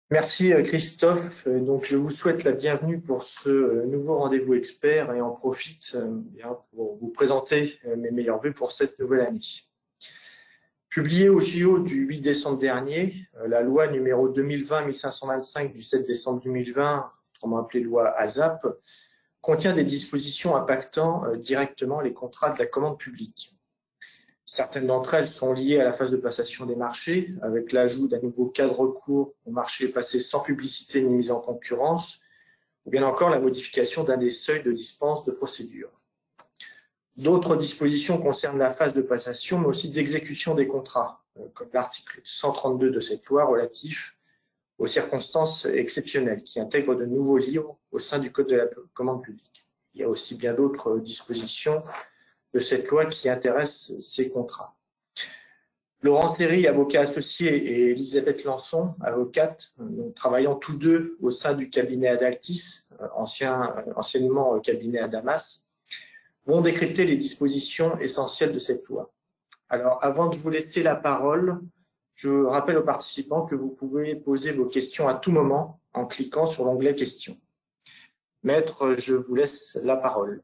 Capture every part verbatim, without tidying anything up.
Merci Christophe. Donc, je vous souhaite la bienvenue pour ce nouveau rendez-vous expert et en profite pour vous présenter mes meilleurs vœux pour cette nouvelle année. Publiée au J O du huit décembre dernier, la loi numéro deux mille vingt mille cinq cent vingt-cinq du sept décembre deux mille vingt, autrement appelée loi ASAP, contient des dispositions impactant directement les contrats de la commande publique. Certaines d'entre elles sont liées à la phase de passation des marchés, avec l'ajout d'un nouveau cas de recours au marché passé sans publicité ni mise en concurrence, ou bien encore la modification d'un des seuils de dispense de procédure. D'autres dispositions concernent la phase de passation, mais aussi d'exécution des contrats, comme l'article cent trente-deux de cette loi relatif aux circonstances exceptionnelles, qui intègre de nouveaux livres au sein du Code de la commande publique. Il y a aussi bien d'autres dispositions de cette loi qui intéresse ces contrats. Laurence Léry, avocat associé, et Elisabeth Lançon, avocate, donc, travaillant tous deux au sein du cabinet Adaltis, ancien, anciennement cabinet Adamas, vont décrypter les dispositions essentielles de cette loi. Alors, avant de vous laisser la parole, je rappelle aux participants que vous pouvez poser vos questions à tout moment en cliquant sur l'onglet questions. Maître, je vous laisse la parole.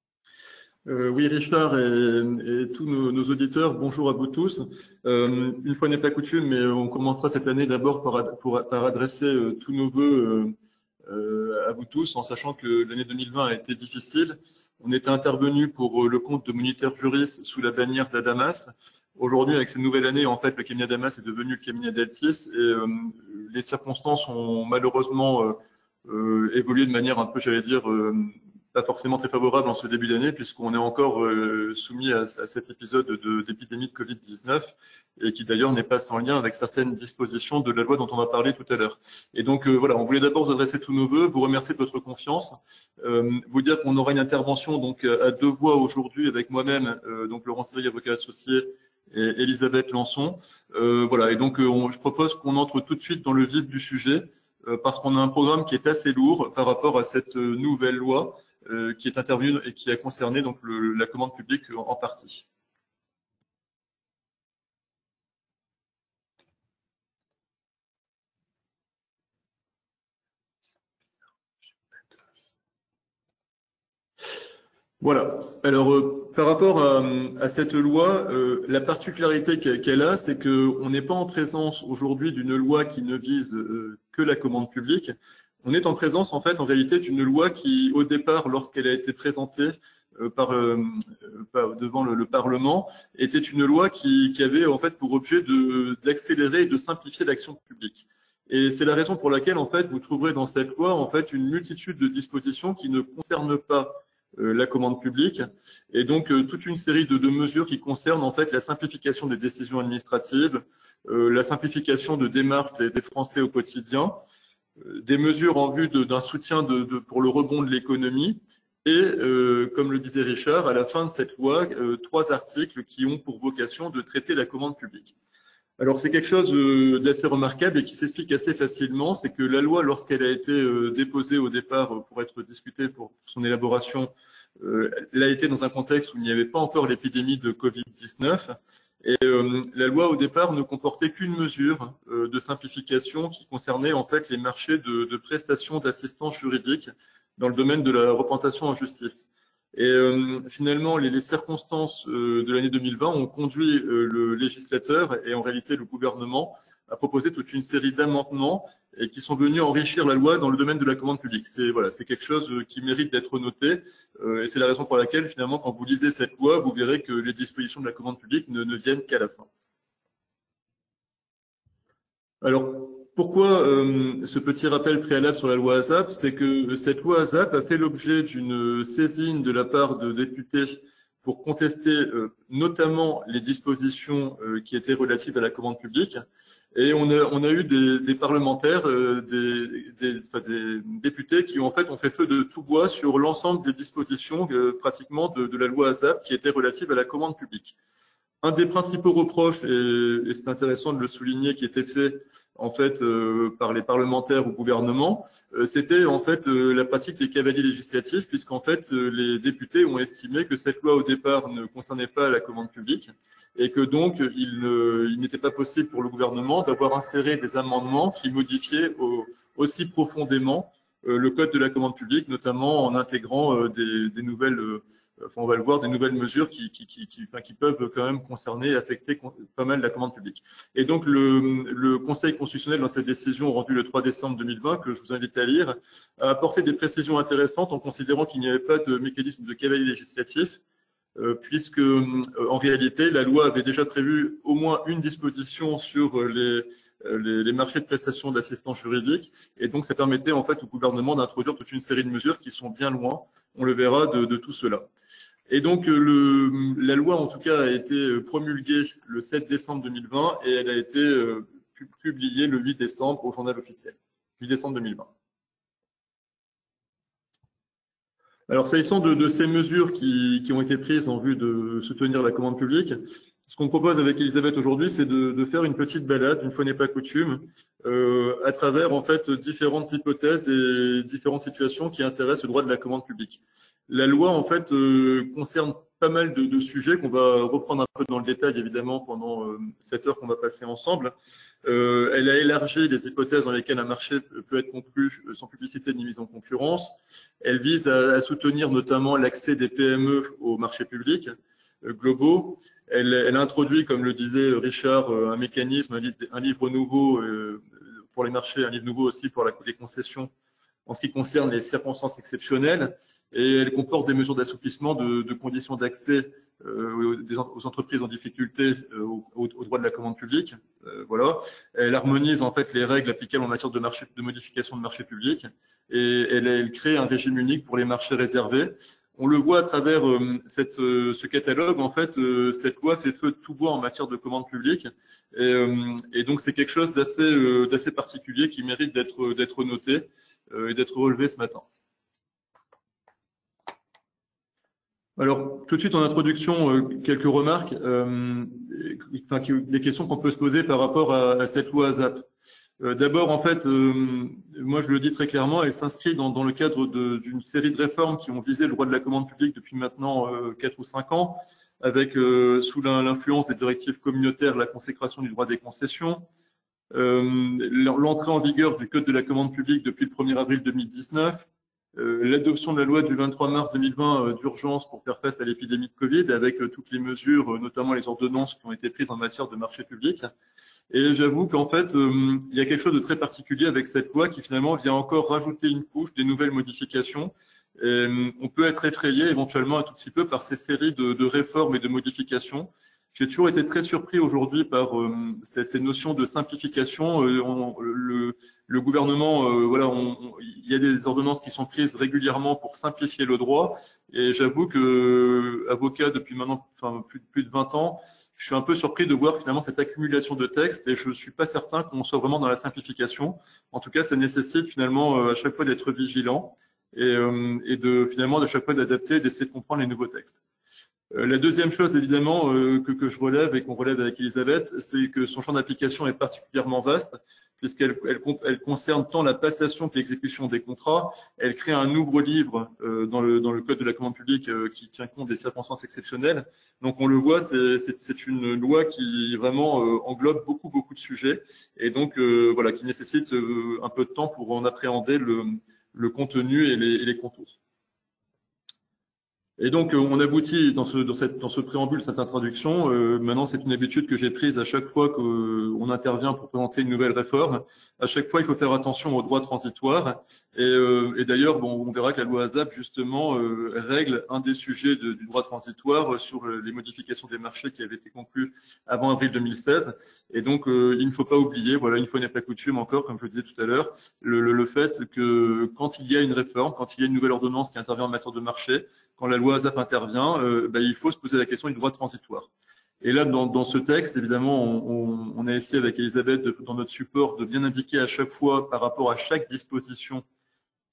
Euh, oui, Richard et, et tous nos, nos auditeurs, bonjour à vous tous. Euh, une fois n'est pas coutume, mais on commencera cette année d'abord par, par, par adresser euh, tous nos vœux euh, euh, à vous tous, en sachant que l'année deux mille vingt a été difficile. On était intervenu pour euh, le compte de Moniteur Juris sous la bannière d'Adamas. Aujourd'hui, avec cette nouvelle année, en fait, le cabinet Adamas est devenu le cabinet Adaltis et euh, les circonstances ont malheureusement euh, euh, évolué de manière un peu, j'allais dire, euh, pas forcément très favorable en ce début d'année, puisqu'on est encore euh, soumis à, à cet épisode d'épidémie de, de Covid dix-neuf, et qui d'ailleurs n'est pas sans lien avec certaines dispositions de la loi dont on va parler tout à l'heure. Et donc euh, voilà, on voulait d'abord vous adresser tous nos vœux, vous remercier de votre confiance, euh, vous dire qu'on aura une intervention donc à deux voix aujourd'hui avec moi-même, euh, donc Laurence Léry, avocat associé, et Elisabeth Lançon. Euh, voilà, et donc euh, on, je propose qu'on entre tout de suite dans le vif du sujet, euh, parce qu'on a un programme qui est assez lourd par rapport à cette euh, nouvelle loi. Euh, qui est intervenu et qui a concerné donc le, la commande publique en, en partie. Voilà. Alors, euh, par rapport à, à cette loi, euh, la particularité qu'elle a, c'est qu'on n'est pas en présence aujourd'hui d'une loi qui ne vise euh, que la commande publique. On est en présence, en fait, en réalité, d'une loi qui, au départ, lorsqu'elle a été présentée euh, par, euh, par, devant le, le Parlement, était une loi qui, qui avait, en fait, pour objet d'accélérer et de simplifier l'action publique. Et c'est la raison pour laquelle, en fait, vous trouverez dans cette loi, en fait, une multitude de dispositions qui ne concernent pas euh, la commande publique, et donc euh, toute une série de, de mesures qui concernent, en fait, la simplification des décisions administratives, euh, la simplification de démarches des, des Français au quotidien, des mesures en vue d'un soutien de, de, pour le rebond de l'économie et, euh, comme le disait Richard, à la fin de cette loi, euh, trois articles qui ont pour vocation de traiter la commande publique. Alors, c'est quelque chose euh, d'assez remarquable et qui s'explique assez facilement, c'est que la loi, lorsqu'elle a été euh, déposée au départ pour être discutée pour son élaboration, euh, elle a été dans un contexte où il n'y avait pas encore l'épidémie de Covid dix-neuf. Et euh, la loi, au départ, ne comportait qu'une mesure euh, de simplification qui concernait en fait les marchés de, de prestations d'assistance juridique dans le domaine de la représentation en justice. Et euh, finalement, les, les circonstances euh, de l'année deux mille vingt ont conduit euh, le législateur et en réalité le gouvernement à proposer toute une série d'amendements et qui sont venus enrichir la loi dans le domaine de la commande publique. C'est voilà, c'est quelque chose qui mérite d'être noté euh, et c'est la raison pour laquelle finalement, quand vous lisez cette loi, vous verrez que les dispositions de la commande publique ne, ne viennent qu'à la fin. Alors, pourquoi euh, ce petit rappel préalable sur la loi ASAP? C'est que cette loi ASAP a fait l'objet d'une saisine de la part de députés pour contester euh, notamment les dispositions euh, qui étaient relatives à la commande publique. Et on a, on a eu des, des parlementaires, euh, des, des, enfin, des députés qui en fait ont fait feu de tout bois sur l'ensemble des dispositions euh, pratiquement de, de la loi ASAP qui étaient relatives à la commande publique. un des principaux reproches, et, et c'est intéressant de le souligner, qui était fait en fait euh, par les parlementaires au gouvernement, euh, c'était en fait euh, la pratique des cavaliers législatifs, puisqu'en fait euh, les députés ont estimé que cette loi au départ ne concernait pas la commande publique et que donc il, ne, il n'était pas possible pour le gouvernement d'avoir inséré des amendements qui modifiaient au, aussi profondément euh, le code de la commande publique, notamment en intégrant euh, des, des nouvelles euh, Enfin, on va le voir, des nouvelles mesures qui, qui, qui, qui, enfin, qui peuvent quand même concerner et affecter pas mal la commande publique. Et donc, le, le Conseil constitutionnel, dans cette décision rendue le trois décembre deux mille vingt, que je vous invite à lire, a apporté des précisions intéressantes en considérant qu'il n'y avait pas de mécanisme de cavalier législatif, euh, puisque, euh, en réalité, la loi avait déjà prévu au moins une disposition sur les, les, les marchés de prestations d'assistance juridique, et donc ça permettait en fait au gouvernement d'introduire toute une série de mesures qui sont bien loin, on le verra, de, de tout cela. Et donc, le, la loi, en tout cas, a été promulguée le sept décembre deux mille vingt et elle a été euh, publiée le huit décembre au journal officiel, huit décembre deux mille vingt. Alors, s'agissant de, de ces mesures qui, qui ont été prises en vue de soutenir la commande publique, ce qu'on propose avec Elisabeth aujourd'hui, c'est de, de faire une petite balade, une fois n'est pas coutume, euh, à travers en fait différentes hypothèses et différentes situations qui intéressent le droit de la commande publique. La loi en fait euh, concerne pas mal de, de sujets qu'on va reprendre un peu dans le détail évidemment pendant euh, cette heure qu'on va passer ensemble. Euh, elle a élargi les hypothèses dans lesquelles un marché peut être conclu sans publicité ni mise en concurrence. Elle vise à, à soutenir notamment l'accès des P M E au marché public euh, globaux. Elle, elle introduit, comme le disait Richard, un mécanisme, un livre, un livre nouveau euh, pour les marchés, un livre nouveau aussi pour la, les concessions en ce qui concerne les circonstances exceptionnelles. Et elle comporte des mesures d'assouplissement de, de conditions d'accès euh, aux entreprises en difficulté euh, au, au droit de la commande publique. Euh, voilà. Elle harmonise en fait les règles applicables en matière de, marché, de modification de marché public et elle, elle crée un régime unique pour les marchés réservés. On le voit à travers euh, cette, euh, ce catalogue. En fait, euh, cette loi fait feu de tout bois en matière de commande publique, et, euh, et donc c'est quelque chose d'assez euh, d'assez particulier qui mérite d'être d'être noté euh, et d'être relevé ce matin. Alors, tout de suite en introduction, euh, quelques remarques, euh, enfin, des questions qu'on peut se poser par rapport à, à cette loi ASAP. Euh, D'abord, en fait, euh, moi je le dis très clairement, elle s'inscrit dans, dans le cadre d'une série de réformes qui ont visé le droit de la commande publique depuis maintenant euh, quatre ou cinq ans, avec euh, sous l'influence des directives communautaires la consécration du droit des concessions, euh, l'entrée en vigueur du Code de la commande publique depuis le premier avril deux mille dix-neuf, euh, l'adoption de la loi du vingt-trois mars deux mille vingt euh, d'urgence pour faire face à l'épidémie de Covid, avec euh, toutes les mesures, euh, notamment les ordonnances qui ont été prises en matière de marché public. Et j'avoue qu'en fait, euh, il y a quelque chose de très particulier avec cette loi qui finalement vient encore rajouter une couche, des nouvelles modifications. Et, euh, on peut être effrayé éventuellement un tout petit peu par ces séries de, de réformes et de modifications. J'ai toujours été très surpris aujourd'hui par euh, ces, ces notions de simplification. Euh, on, le, le gouvernement, euh, voilà, on, on, il y a des ordonnances qui sont prises régulièrement pour simplifier le droit. Et j'avoue que euh, avocat depuis maintenant, enfin plus, plus de vingt ans, je suis un peu surpris de voir finalement cette accumulation de textes et je ne suis pas certain qu'on soit vraiment dans la simplification. En tout cas, ça nécessite finalement euh, à chaque fois d'être vigilant et, euh, et de finalement à chaque fois d'adapter, d'essayer de comprendre les nouveaux textes. Euh, la deuxième chose évidemment euh, que, que je relève et qu'on relève avec Elisabeth, c'est que son champ d'application est particulièrement vaste puisqu'elle elle, elle concerne tant la passation que l'exécution des contrats. Elle crée un ouvre-livre euh, dans, le, dans le Code de la commande publique euh, qui tient compte des circonstances exceptionnelles. Donc on le voit, c'est une loi qui vraiment euh, englobe beaucoup, beaucoup de sujets et donc euh, voilà, qui nécessite euh, un peu de temps pour en appréhender le, le contenu et les, et les contours. Et donc, on aboutit dans ce, dans cette, dans ce préambule, cette introduction. Euh, maintenant, c'est une habitude que j'ai prise à chaque fois qu'on intervient pour présenter une nouvelle réforme. À chaque fois, il faut faire attention aux droits transitoires. Et, euh, et d'ailleurs, bon, on verra que la loi ASAP, justement, euh, règle un des sujets de, du droit transitoire sur les modifications des marchés qui avaient été conclues avant avril deux mille seize. Et donc, euh, il ne faut pas oublier, voilà, une fois n'est pas coutume encore, comme je le disais tout à l'heure, le, le, le fait que quand il y a une réforme, quand il y a une nouvelle ordonnance qui intervient en matière de marché, quand la loi ASAP intervient, euh, ben, il faut se poser la question du droit transitoire. Et là, dans, dans ce texte, évidemment, on, on a essayé avec Elisabeth, de, dans notre support, de bien indiquer à chaque fois, par rapport à chaque disposition,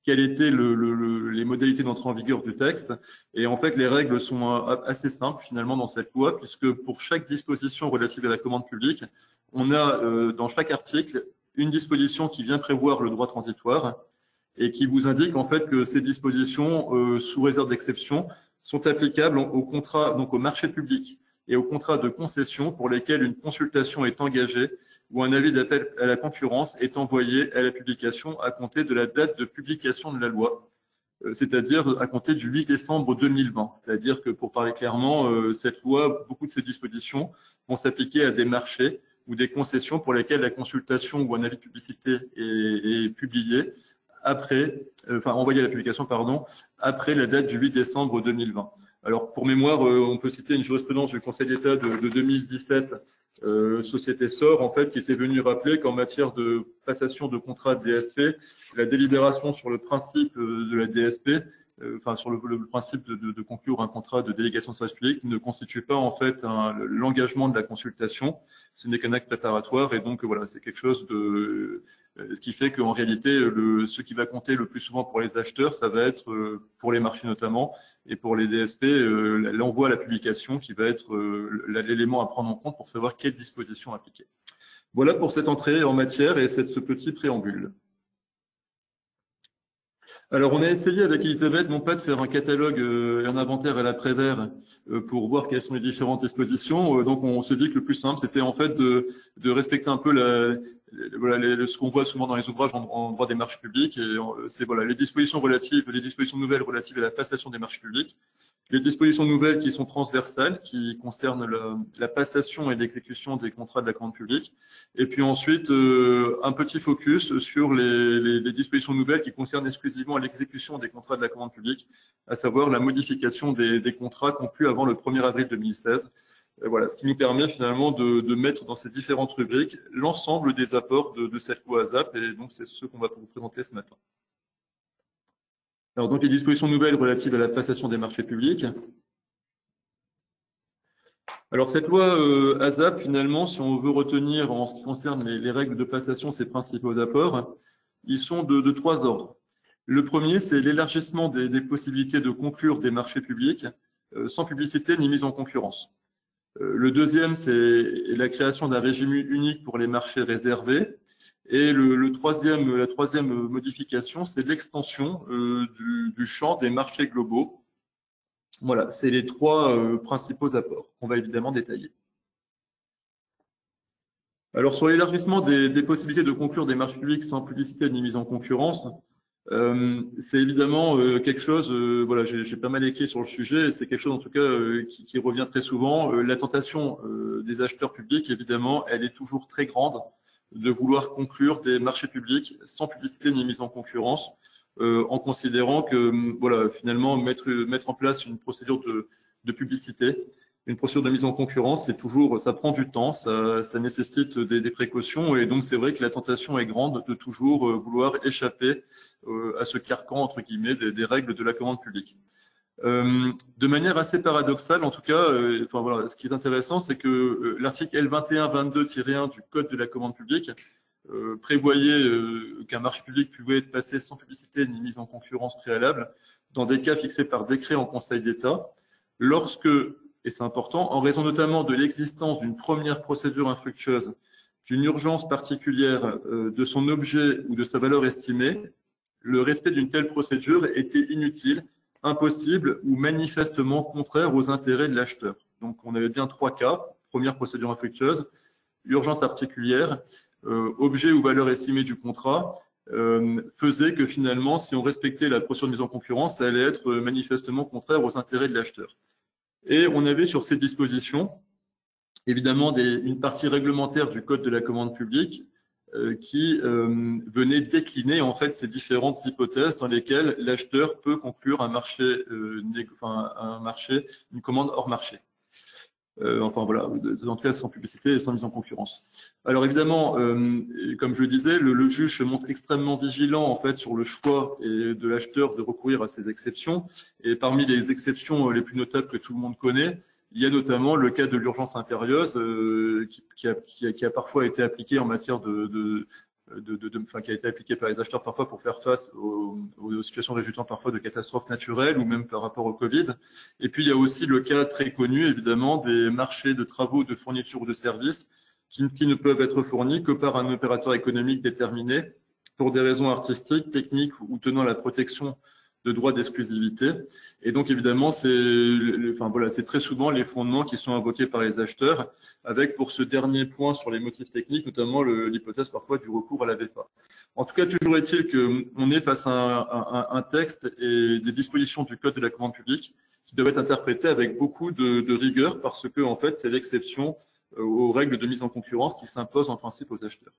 quelles étaient le, le, le, les modalités d'entrée en vigueur du texte. Et en fait, les règles sont assez simples finalement dans cette loi, puisque pour chaque disposition relative à la commande publique, on a euh, dans chaque article une disposition qui vient prévoir le droit transitoire et qui vous indique en fait que ces dispositions, euh, sous réserve d'exception, sont applicables au contrat, donc au marché public et aux contrats de concession pour lesquels une consultation est engagée ou un avis d'appel à la concurrence est envoyé à la publication à compter de la date de publication de la loi, c'est-à-dire à compter du huit décembre deux mille vingt. C'est-à-dire que, pour parler clairement, cette loi, beaucoup de ces dispositions vont s'appliquer à des marchés ou des concessions pour lesquelles la consultation ou un avis de publicité est, est publié après, enfin envoyé à la publication, pardon, après la date du huit décembre deux mille vingt. Alors, pour mémoire, on peut citer une jurisprudence du Conseil d'État de, de deux mille dix-sept, euh, Société S O R, en fait, qui était venue rappeler qu'en matière de passation de contrat de D S P, la délibération sur le principe de la D S P, euh, enfin sur le, le principe de, de, de conclure un contrat de délégation de service public, ne constitue pas en fait l'engagement de la consultation. Ce n'est qu'un acte préparatoire, et donc voilà, c'est quelque chose de ce qui fait qu'en réalité, le, ce qui va compter le plus souvent pour les acheteurs, ça va être, euh, pour les marchés notamment, et pour les D S P, euh, l'envoi à la publication qui va être euh, l'élément à prendre en compte pour savoir quelles dispositions appliquer. Voilà pour cette entrée en matière et cette, ce petit préambule. Alors, on a essayé avec Elisabeth, non pas de faire un catalogue et euh, un inventaire à l'après-vert euh, pour voir quelles sont les différentes dispositions. Euh, donc, on s'est dit que le plus simple, c'était en fait de, de respecter un peu la, voilà, les, ce qu'on voit souvent dans les ouvrages en, en droit des marchés publics. Et c'est voilà, les dispositions relatives, les dispositions nouvelles relatives à la passation des marchés publics, les dispositions nouvelles qui sont transversales, qui concernent le, la passation et l'exécution des contrats de la commande publique, et puis ensuite euh, un petit focus sur les, les, les dispositions nouvelles qui concernent exclusivement l'exécution des contrats de la commande publique, à savoir la modification des, des contrats conclus avant le premier avril deux mille seize. Et voilà, ce qui nous permet finalement de, de mettre dans ces différentes rubriques l'ensemble des apports de, de cette loi ASAP, et donc c'est ce qu'on va vous présenter ce matin. Alors, donc, les dispositions nouvelles relatives à la passation des marchés publics. Alors, cette loi euh, ASAP, finalement, si on veut retenir en ce qui concerne les, les règles de passation, ses principaux apports, ils sont de, de trois ordres. Le premier, c'est l'élargissement des, des possibilités de conclure des marchés publics euh, sans publicité ni mise en concurrence. Euh, le deuxième, c'est la création d'un régime unique pour les marchés réservés. Et le, le troisième, la troisième modification, c'est l'extension euh, du, du champ des marchés globaux. Voilà, c'est les trois euh, principaux apports qu'on va évidemment détailler. Alors, sur l'élargissement des, des possibilités de conclure des marchés publics sans publicité ni mise en concurrence, euh, c'est évidemment euh, quelque chose, euh, voilà, j'ai pas mal écrit sur le sujet, c'est quelque chose en tout cas euh, qui, qui revient très souvent. Euh, la tentation euh, des acheteurs publics, évidemment, elle est toujours très grande de vouloir conclure des marchés publics sans publicité ni mise en concurrence, euh, en considérant que, voilà, finalement, mettre, mettre en place une procédure de, de publicité, une procédure de mise en concurrence, c'est toujours, ça prend du temps, ça, ça nécessite des, des précautions, et donc c'est vrai que la tentation est grande de toujours euh, vouloir échapper euh, à ce carcan, entre guillemets, des, des règles de la commande publique. Euh, de manière assez paradoxale, en tout cas, euh, enfin voilà, ce qui est intéressant, c'est que euh, l'article L vingt et un vingt-deux tiret un du Code de la commande publique euh, prévoyait euh, qu'un marché public pouvait être passé sans publicité ni mise en concurrence préalable dans des cas fixés par décret en Conseil d'État, lorsque, et c'est important, en raison notamment de l'existence d'une première procédure infructueuse, d'une urgence particulière euh, de son objet ou de sa valeur estimée, le respect d'une telle procédure était inutile, impossible ou manifestement contraire aux intérêts de l'acheteur. Donc, on avait bien trois cas. Première procédure infructueuse, urgence particulière, euh, objet ou valeur estimée du contrat, euh, faisait que finalement, si on respectait la procédure de mise en concurrence, ça allait être manifestement contraire aux intérêts de l'acheteur. Et on avait sur ces dispositions, évidemment, des, une partie réglementaire du Code de la commande publique euh, qui euh, venait décliner en fait ces différentes hypothèses dans lesquelles l'acheteur peut conclure un marché, euh, enfin, un marché, une commande hors marché. Euh, enfin voilà, en tout cas sans publicité et sans mise en concurrence. Alors évidemment, euh, comme je le disais, le, le juge se montre extrêmement vigilant en fait sur le choix et de l'acheteur de recourir à ces exceptions. Et parmi les exceptions les plus notables que tout le monde connaît, il y a notamment le cas de l'urgence impérieuse euh, qui, qui, a, qui, a, qui a parfois été appliqué en matière de, de, de, de, de, enfin, qui a été appliquée par les acheteurs parfois pour faire face aux, aux situations résultant parfois de catastrophes naturelles ou même par rapport au Covid. Et puis, il y a aussi le cas très connu, évidemment, des marchés de travaux, de fournitures ou de services qui, qui ne peuvent être fournis que par un opérateur économique déterminé pour des raisons artistiques, techniques ou tenant à la protection de droits d'exclusivité. Et donc, évidemment, c'est enfin, voilà, c'est très souvent les fondements qui sont invoqués par les acheteurs, avec pour ce dernier point sur les motifs techniques, notamment l'hypothèse parfois du recours à la V F A. En tout cas, toujours est-il qu'on est face à un, un, un texte et des dispositions du Code de la commande publique qui doivent être interprétées avec beaucoup de, de rigueur parce que, en fait, c'est l'exception aux règles de mise en concurrence qui s'imposent en principe aux acheteurs.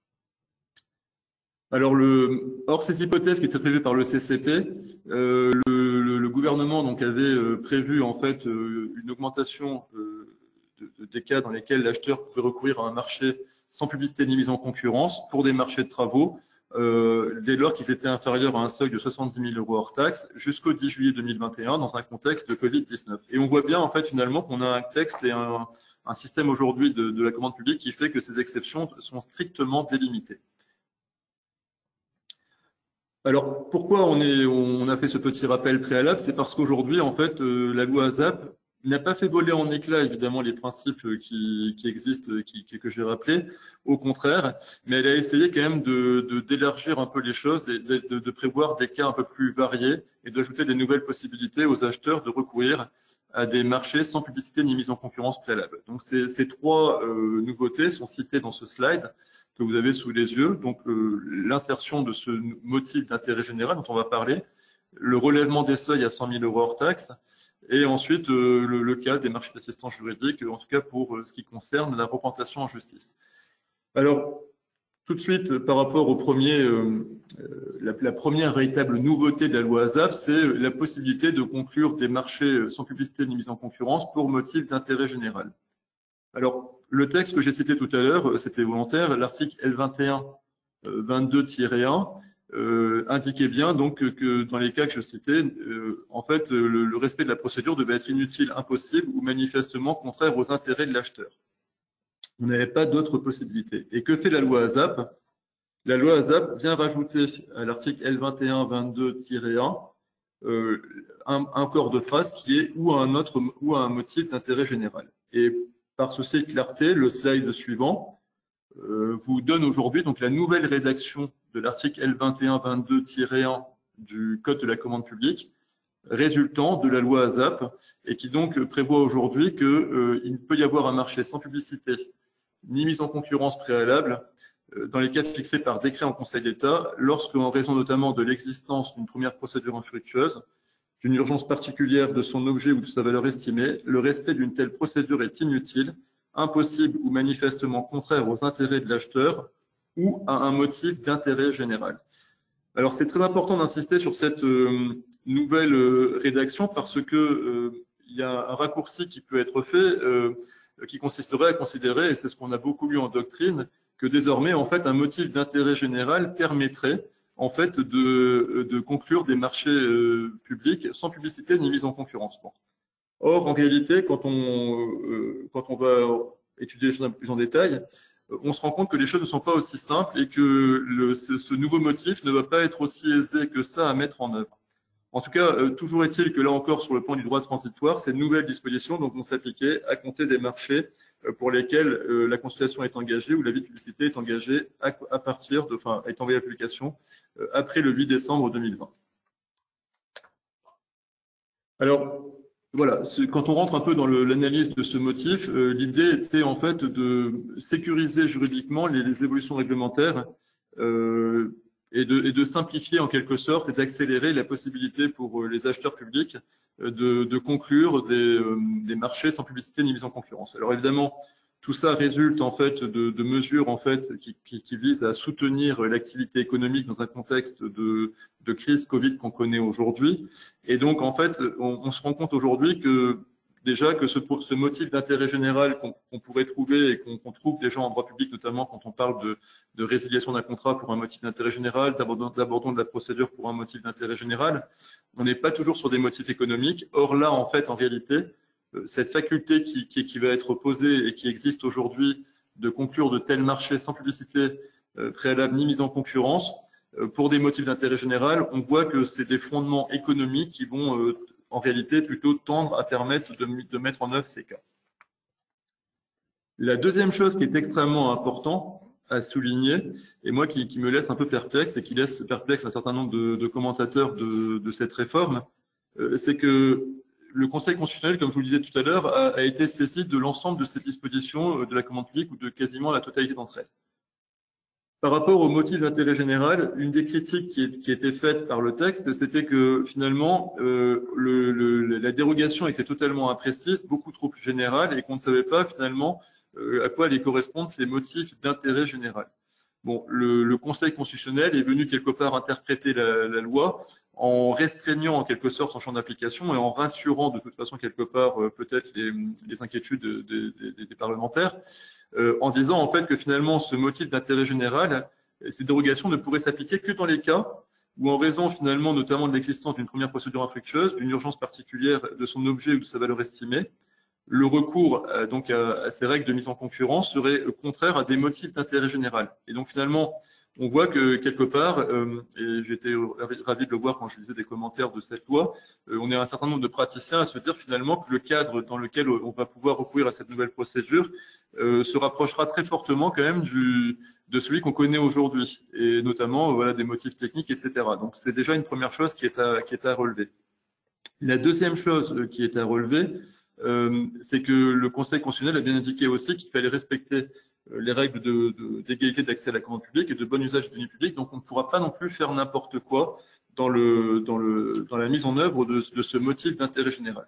Alors, le, hors ces hypothèses qui étaient prévues par le C C P, euh, le, le, le gouvernement donc avait euh, prévu en fait euh, une augmentation euh, de, de, des cas dans lesquels l'acheteur pouvait recourir à un marché sans publicité ni mise en concurrence pour des marchés de travaux, euh, dès lors qu'ils étaient inférieurs à un seuil de soixante-dix mille euros hors taxe jusqu'au dix juillet deux mille vingt et un dans un contexte de Covid dix-neuf. Et on voit bien en fait finalement qu'on a un texte et un, un système aujourd'hui de, de la commande publique qui fait que ces exceptions sont strictement délimitées. Alors, pourquoi on, est, on a fait ce petit rappel préalable? C'est parce qu'aujourd'hui, en fait, euh, la loi ASAP n'a pas fait voler en éclats, évidemment, les principes qui, qui existent, qui, que j'ai rappelés, au contraire, mais elle a essayé quand même de, de, d'élargir un peu les choses, de, de, de prévoir des cas un peu plus variés et d'ajouter des nouvelles possibilités aux acheteurs de recourir à des marchés sans publicité ni mise en concurrence préalable. Donc, ces, ces trois euh, nouveautés sont citées dans ce slide que vous avez sous les yeux. Donc, euh, l'insertion de ce motif d'intérêt général dont on va parler, le relèvement des seuils à cent mille euros hors taxe, et ensuite euh, le, le cas des marchés d'assistance juridique, en tout cas pour euh, ce qui concerne la représentation en justice. Alors, tout de suite, par rapport au premier, euh, la, la première véritable nouveauté de la loi ASAP, c'est la possibilité de conclure des marchés sans publicité ni mise en concurrence pour motif d'intérêt général. Alors, le texte que j'ai cité tout à l'heure, c'était volontaire, l'article L vingt et un vingt-deux tiret un euh, indiquait bien donc que dans les cas que je citais, euh, en fait, le, le respect de la procédure devait être inutile, impossible ou manifestement contraire aux intérêts de l'acheteur. On n'avait pas d'autre possibilité. Et que fait la loi ASAP? La loi ASAP vient rajouter à l'article L vingt et un vingt-deux tiret un euh, un, un corps de phrase qui est ou à un autre ou à un motif d'intérêt général. Et par souci de clarté, le slide suivant euh, vous donne aujourd'hui donc la nouvelle rédaction de l'article L vingt et un vingt-deux tiret un du Code de la commande publique, résultant de la loi ASAP, et qui donc prévoit aujourd'hui qu'il euh, ne peut y avoir un marché sans publicité ni mise en concurrence préalable euh, dans les cas fixés par décret en Conseil d'État, lorsque, en raison notamment de l'existence d'une première procédure infructueuse, d'une urgence particulière de son objet ou de sa valeur estimée, le respect d'une telle procédure est inutile, impossible ou manifestement contraire aux intérêts de l'acheteur ou à un motif d'intérêt général. Alors, c'est très important d'insister sur cette euh, nouvelle euh, rédaction parce que euh, il y a un raccourci qui peut être fait euh, qui consisterait à considérer, et c'est ce qu'on a beaucoup lu en doctrine, que désormais, en fait, un motif d'intérêt général permettrait en fait de, de conclure des marchés euh, publics sans publicité ni mise en concurrence. Bon. Or, en réalité, quand on, euh, quand on va étudier les choses un peu plus en détail, on se rend compte que les choses ne sont pas aussi simples et que le, ce, ce nouveau motif ne va pas être aussi aisé que ça à mettre en œuvre. En tout cas, euh, toujours est-il que là encore, sur le plan du droit transitoire, ces nouvelles dispositions donc, vont s'appliquer à compter des marchés euh, pour lesquels euh, la consultation est engagée ou l'avis de publicité est engagé à, à partir de, enfin, est envoyé à la publication euh, après le huit décembre deux mille vingt. Alors, voilà, quand on rentre un peu dans l'analyse de ce motif, euh, l'idée était en fait de sécuriser juridiquement les, les évolutions réglementaires euh, et, de, et de simplifier en quelque sorte et d'accélérer la possibilité pour les acheteurs publics de, de conclure des, euh, des marchés sans publicité ni mise en concurrence. Alors évidemment, tout ça résulte en fait de, de mesures en fait qui, qui, qui visent à soutenir l'activité économique dans un contexte de, de crise Covid qu'on connaît aujourd'hui. Et donc en fait, on, on se rend compte aujourd'hui que déjà que ce, ce motif d'intérêt général qu'on qu'on pourrait trouver et qu'on qu'on trouve déjà en droit public, notamment quand on parle de, de résiliation d'un contrat pour un motif d'intérêt général, d'abandon de la procédure pour un motif d'intérêt général, on n'est pas toujours sur des motifs économiques. Or là, en fait, en réalité, cette faculté qui, qui, qui va être posée et qui existe aujourd'hui de conclure de tels marchés sans publicité euh, préalable ni mise en concurrence euh, pour des motifs d'intérêt général, on voit que c'est des fondements économiques qui vont euh, en réalité plutôt tendre à permettre de, de mettre en œuvre ces cas. La deuxième chose qui est extrêmement importante à souligner, et moi qui, qui me laisse un peu perplexe et qui laisse perplexe un certain nombre de, de commentateurs de, de cette réforme, euh, c'est que le Conseil constitutionnel, comme je vous le disais tout à l'heure, a, a été saisi de l'ensemble de ces dispositions de la commande publique ou de quasiment la totalité d'entre elles. Par rapport au motif d'intérêt général, une des critiques qui, est, qui était faite par le texte, c'était que finalement, euh, le, le, la dérogation était totalement imprécise, beaucoup trop générale, et qu'on ne savait pas finalement euh, à quoi allaient correspondre ces motifs d'intérêt général. Bon, le, le Conseil constitutionnel est venu quelque part interpréter la, la loi en restreignant en quelque sorte son champ d'application et en rassurant de toute façon quelque part euh, peut-être les, les inquiétudes de, de, de, des parlementaires, euh, en disant en fait que finalement ce motif d'intérêt général, ces dérogations ne pourraient s'appliquer que dans les cas où en raison finalement notamment de l'existence d'une première procédure infructueuse, d'une urgence particulière de son objet ou de sa valeur estimée, le recours euh, donc à, à ces règles de mise en concurrence serait euh, contraire à des motifs d'intérêt général. Et donc finalement, on voit que quelque part, euh, et j'étais ravi de le voir quand je lisais des commentaires de cette loi, euh, on est un certain nombre de praticiens à se dire finalement que le cadre dans lequel on va pouvoir recourir à cette nouvelle procédure euh, se rapprochera très fortement quand même du, de celui qu'on connaît aujourd'hui, et notamment euh, voilà, des motifs techniques, et cetera. Donc c'est déjà une première chose qui est à, qui est à relever. La deuxième chose euh, qui est à relever, Euh, c'est que le Conseil constitutionnel a bien indiqué aussi qu'il fallait respecter euh, les règles d'égalité de, de, d'accès à la commande publique et de bon usage des deniers publics. Donc, on ne pourra pas non plus faire n'importe quoi dans, le, dans, le, dans la mise en œuvre de, de ce motif d'intérêt général.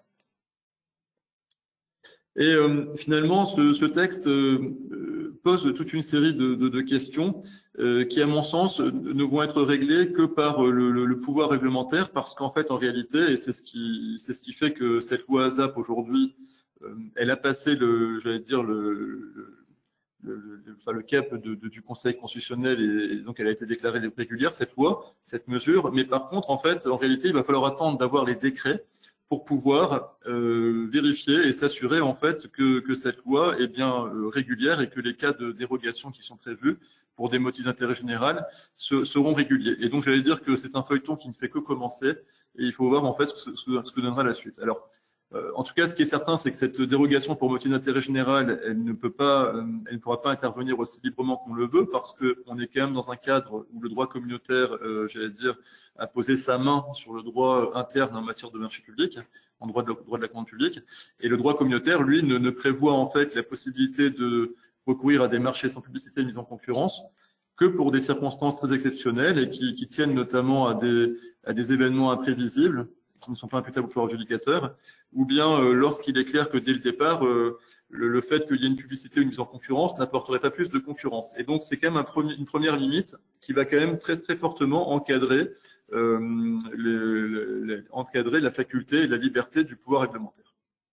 Et euh, finalement, ce, ce texte euh, pose toute une série de, de, de questions euh, qui, à mon sens, ne vont être réglées que par le, le, le pouvoir réglementaire, parce qu'en fait, en réalité, et c'est ce qui, c'est ce qui fait que cette loi ASAP aujourd'hui, euh, elle a passé le, j'allais dire le, le Le, le, enfin, le cap de, de, du Conseil constitutionnel et, et donc elle a été déclarée régulière, cette loi, cette mesure. Mais par contre, en fait, en réalité, il va falloir attendre d'avoir les décrets pour pouvoir euh, vérifier et s'assurer en fait que, que cette loi est bien euh, régulière et que les cas de dérogation qui sont prévus pour des motifs d'intérêt général se, seront réguliers. Et donc j'allais dire que c'est un feuilleton qui ne fait que commencer et il faut voir en fait ce, ce, ce que donnera la suite. Alors, Euh, en tout cas, ce qui est certain, c'est que cette dérogation pour motif d'intérêt général, elle ne peut pas, euh, elle ne pourra pas intervenir aussi librement qu'on le veut, parce qu'on est quand même dans un cadre où le droit communautaire, euh, j'allais dire, a posé sa main sur le droit interne en matière de marché public, en droit de, la, droit de la commande publique, et le droit communautaire, lui, ne, ne prévoit en fait la possibilité de recourir à des marchés sans publicité mise en concurrence que pour des circonstances très exceptionnelles et qui, qui tiennent notamment à des, à des événements imprévisibles, qui ne sont pas imputables au pouvoir adjudicateur, ou bien euh, lorsqu'il est clair que dès le départ, euh, le, le fait qu'il y ait une publicité ou une mise en concurrence n'apporterait pas plus de concurrence. Et donc, c'est quand même un premier, une première limite qui va quand même très, très fortement encadrer, euh, le, le, encadrer la faculté et la liberté du pouvoir réglementaire.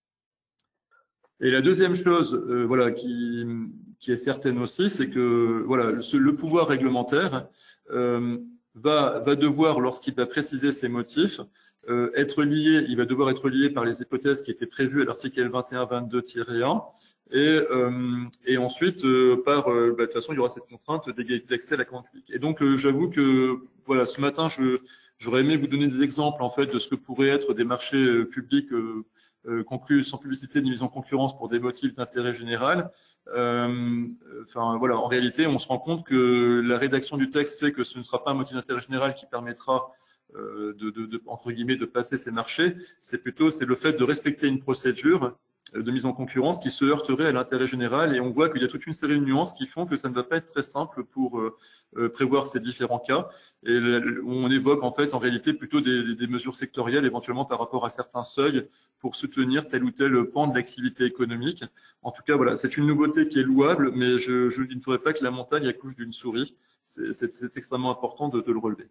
Et la deuxième chose euh, voilà, qui, qui est certaine aussi, c'est que voilà, le, le pouvoir réglementaire euh, va, va devoir, lorsqu'il va préciser ses motifs, euh, être lié, il va devoir être lié par les hypothèses qui étaient prévues à l'article L vingt et un vingt-deux tiret un, et, euh, et ensuite, euh, par, euh, bah, de toute façon, il y aura cette contrainte d'égalité d'accès à la commande publique. Et donc, euh, j'avoue que, voilà, ce matin, je, j'aurais aimé vous donner des exemples, en fait, de ce que pourraient être des marchés euh, publics euh, euh, conclus sans publicité ni mise en concurrence pour des motifs d'intérêt général. Euh, enfin, voilà, en réalité, on se rend compte que la rédaction du texte fait que ce ne sera pas un motif d'intérêt général qui permettra euh, de, de, de, entre guillemets, de passer ces marchés. C'est plutôt, c'est le fait de respecter une procédure de mise en concurrence qui se heurterait à l'intérêt général, et on voit qu'il y a toute une série de nuances qui font que ça ne va pas être très simple pour euh, prévoir ces différents cas, et on évoque en fait en réalité plutôt des, des mesures sectorielles éventuellement par rapport à certains seuils pour soutenir tel ou tel pan de l'activité économique. En tout cas, voilà, c'est une nouveauté qui est louable, mais je, je, il ne faudrait pas que la montagne accouche d'une souris. C'est extrêmement important de, de le relever.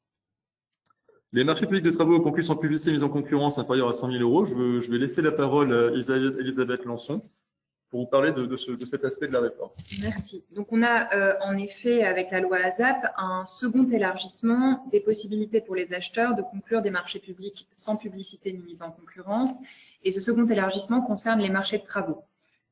Les marchés publics de travaux conclus sans publicité mise en concurrence inférieure à cent mille euros, je, veux, je vais laisser la parole à Elisabeth Lançon pour vous parler de, de, ce, de cet aspect de la réforme. Merci. Donc, on a euh, en effet, avec la loi ASAP, un second élargissement des possibilités pour les acheteurs de conclure des marchés publics sans publicité ni mise en concurrence. Et ce second élargissement concerne les marchés de travaux.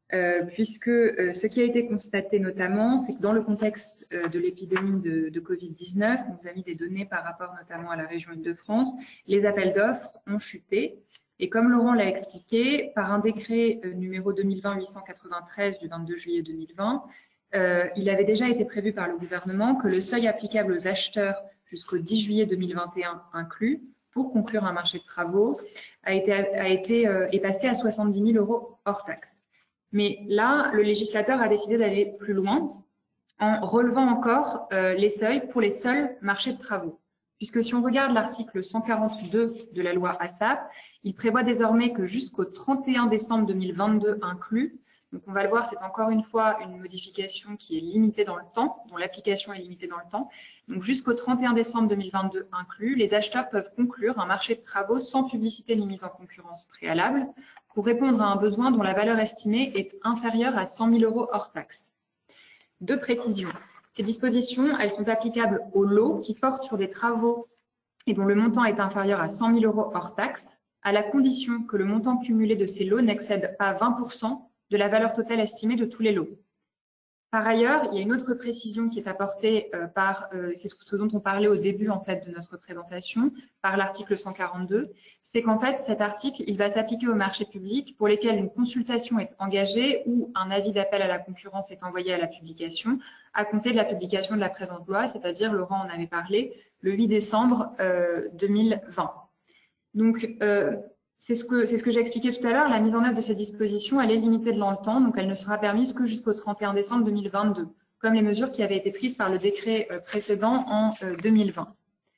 euh, puisque euh, ce qui a été constaté notamment, c'est que dans le contexte euh, de l'épidémie de, de Covid dix-neuf, on vous a mis des données par rapport notamment à la région Île-de-France, les appels d'offres ont chuté. Et comme Laurent l'a expliqué, par un décret euh, numéro deux mille vingt huit cent quatre-vingt-treize du vingt-deux juillet deux mille vingt, euh, il avait déjà été prévu par le gouvernement que le seuil applicable aux acheteurs jusqu'au dix juillet deux mille vingt et un inclus, pour conclure un marché de travaux, a été, a été euh, est passé à soixante-dix mille euros hors taxe. Mais là, le législateur a décidé d'aller plus loin en relevant encore euh, les seuils pour les seuls marchés de travaux. Puisque si on regarde l'article cent quarante-deux de la loi ASAP, il prévoit désormais que jusqu'au trente et un décembre deux mille vingt-deux inclus, donc on va le voir, c'est encore une fois une modification qui est limitée dans le temps, dont l'application est limitée dans le temps. Donc jusqu'au trente et un décembre deux mille vingt-deux inclus, les acheteurs peuvent conclure un marché de travaux sans publicité ni mise en concurrence préalable pour répondre à un besoin dont la valeur estimée est inférieure à cent mille euros hors taxe. Deux précisions. Ces dispositions, elles sont applicables aux lots qui portent sur des travaux et dont le montant est inférieur à cent mille euros hors taxe, à la condition que le montant cumulé de ces lots n'excède pas vingt pour cent de la valeur totale estimée de tous les lots. Par ailleurs, il y a une autre précision qui est apportée euh, par, euh, c'est ce dont on parlait au début en fait de notre présentation, par l'article cent quarante-deux, c'est qu'en fait cet article, il va s'appliquer aux marchés publics pour lesquels une consultation est engagée ou un avis d'appel à la concurrence est envoyé à la publication à compter de la publication de la présente loi, c'est-à-dire, Laurent en avait parlé, le huit décembre euh, deux mille vingt. Donc, euh, C'est ce que, c'est ce que j'ai expliqué tout à l'heure, la mise en œuvre de ces dispositions, elle est limitée dans le temps, donc elle ne sera permise que jusqu'au trente et un décembre deux mille vingt-deux, comme les mesures qui avaient été prises par le décret précédent en deux mille vingt.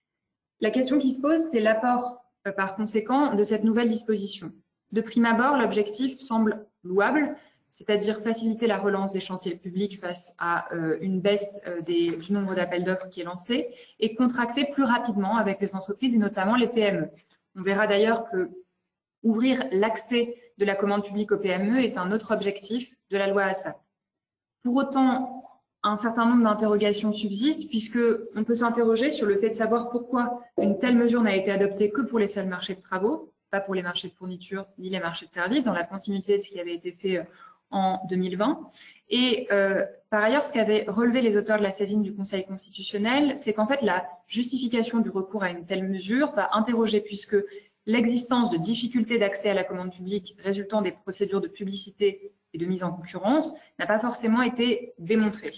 La question qui se pose, c'est l'apport, par conséquent, de cette nouvelle disposition. De prime abord, l'objectif semble louable, c'est-à-dire faciliter la relance des chantiers publics face à une baisse des, du nombre d'appels d'offres qui est lancé et contracter plus rapidement avec les entreprises et notamment les P M E. On verra d'ailleurs que ouvrir l'accès de la commande publique aux P M E est un autre objectif de la loi ASAP. Pour autant, un certain nombre d'interrogations subsistent puisqu'on peut s'interroger sur le fait de savoir pourquoi une telle mesure n'a été adoptée que pour les seuls marchés de travaux, pas pour les marchés de fourniture ni les marchés de services, dans la continuité de ce qui avait été fait en deux mille vingt. Et euh, par ailleurs, ce qu'avaient relevé les auteurs de la saisine du Conseil constitutionnel, c'est qu'en fait, la justification du recours à une telle mesure va interroger puisque l'existence de difficultés d'accès à la commande publique résultant des procédures de publicité et de mise en concurrence n'a pas forcément été démontrée.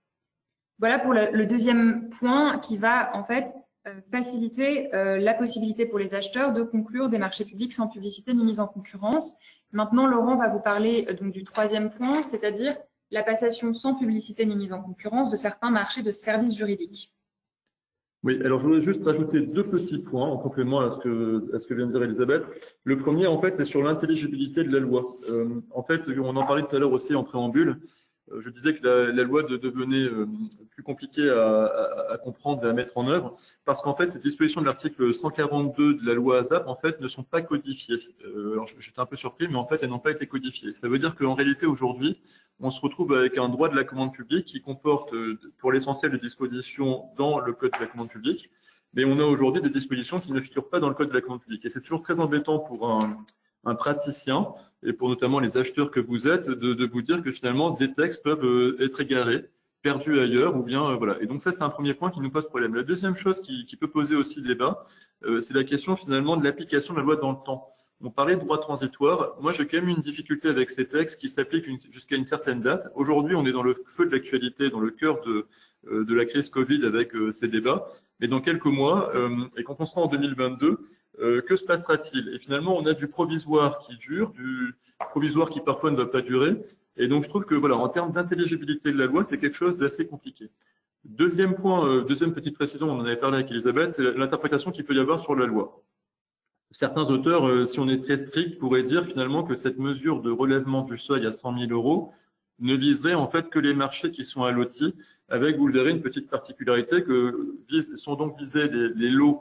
Voilà pour le, le deuxième point qui va en fait euh, faciliter euh, la possibilité pour les acheteurs de conclure des marchés publics sans publicité ni mise en concurrence. Maintenant, Laurent va vous parler euh, donc du troisième point, c'est-à-dire la passation sans publicité ni mise en concurrence de certains marchés de services juridiques. Oui, alors je voudrais juste rajouter deux petits points en complément à ce que, à ce que vient de dire Elisabeth. Le premier, en fait, c'est sur l'intelligibilité de la loi. Euh, en fait, on en parlait tout à l'heure aussi en préambule. Euh, je disais que la, la loi de, devenait euh, plus compliquée à, à, à comprendre et à mettre en œuvre parce qu'en fait, ces dispositions de l'article cent quarante-deux de la loi ASAP, en fait, ne sont pas codifiées. Euh, alors, j'étais un peu surpris, mais en fait, elles n'ont pas été codifiées. Ça veut dire qu'en réalité, aujourd'hui, on se retrouve avec un droit de la commande publique qui comporte, pour l'essentiel, des dispositions dans le code de la commande publique, mais on a aujourd'hui des dispositions qui ne figurent pas dans le code de la commande publique. Et c'est toujours très embêtant pour un, un praticien, et pour notamment les acheteurs que vous êtes, de, de vous dire que finalement, des textes peuvent être égarés, perdus ailleurs, ou bien, euh, voilà. Et donc ça, c'est un premier point qui nous pose problème. La deuxième chose qui, qui peut poser aussi débat, euh, c'est la question finalement de l'application de la loi dans le temps. On parlait de droit transitoire. Moi, j'ai quand même une difficulté avec ces textes qui s'appliquent jusqu'à une certaine date. Aujourd'hui, on est dans le feu de l'actualité, dans le cœur de, euh, de la crise Covid avec euh, ces débats. Mais dans quelques mois, euh, et quand on sera en deux mille vingt-deux, euh, que se passera-t-il? Et finalement, on a du provisoire qui dure, du provisoire qui parfois ne va pas durer. Et donc, je trouve que voilà, en termes d'intelligibilité de la loi, c'est quelque chose d'assez compliqué. Deuxième point, euh, deuxième petite précision, on en avait parlé avec Elisabeth, c'est l'interprétation qu'il peut y avoir sur la loi. Certains auteurs, euh, si on est très strict, pourraient dire finalement que cette mesure de relèvement du seuil à cent mille euros ne viserait en fait que les marchés qui sont allotis, avec, vous le verrez, une petite particularité que vise, sont donc visés les, les lots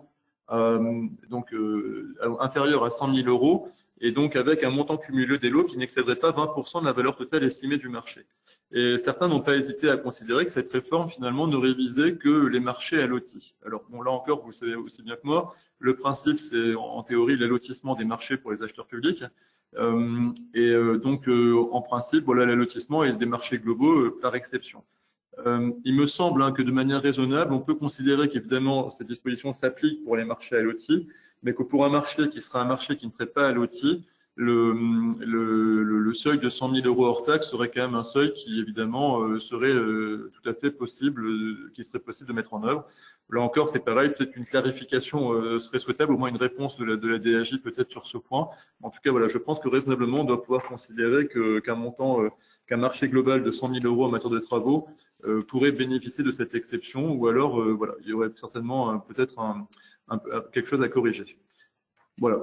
euh, donc euh, inférieur à cent mille euros, et donc avec un montant cumulé des lots qui n'excéderait pas vingt pour cent de la valeur totale estimée du marché. Et certains n'ont pas hésité à considérer que cette réforme finalement ne révisait que les marchés allotis. Alors bon, là encore, vous le savez aussi bien que moi, le principe c'est en théorie l'allotissement des marchés pour les acheteurs publics. Euh, et euh, donc euh, en principe, voilà, l'allotissement est des marchés globaux euh, par exception. Euh, il me semble hein, que de manière raisonnable, on peut considérer qu'évidemment cette disposition s'applique pour les marchés allotis, mais que pour un marché qui sera un marché qui ne serait pas alloti, le, le, le seuil de cent mille euros hors taxe serait quand même un seuil qui évidemment euh, serait euh, tout à fait possible, euh, qui serait possible de mettre en œuvre. Là encore, c'est pareil, peut-être qu'une clarification euh, serait souhaitable, au moins une réponse de la, de la D A J peut-être sur ce point. En tout cas, voilà, je pense que raisonnablement, on doit pouvoir considérer que, qu'un montant, euh, qu'un marché global de cent mille euros en matière de travaux euh, pourrait bénéficier de cette exception, ou alors, euh, voilà, il y aurait certainement peut-être un, un, quelque chose à corriger. Voilà.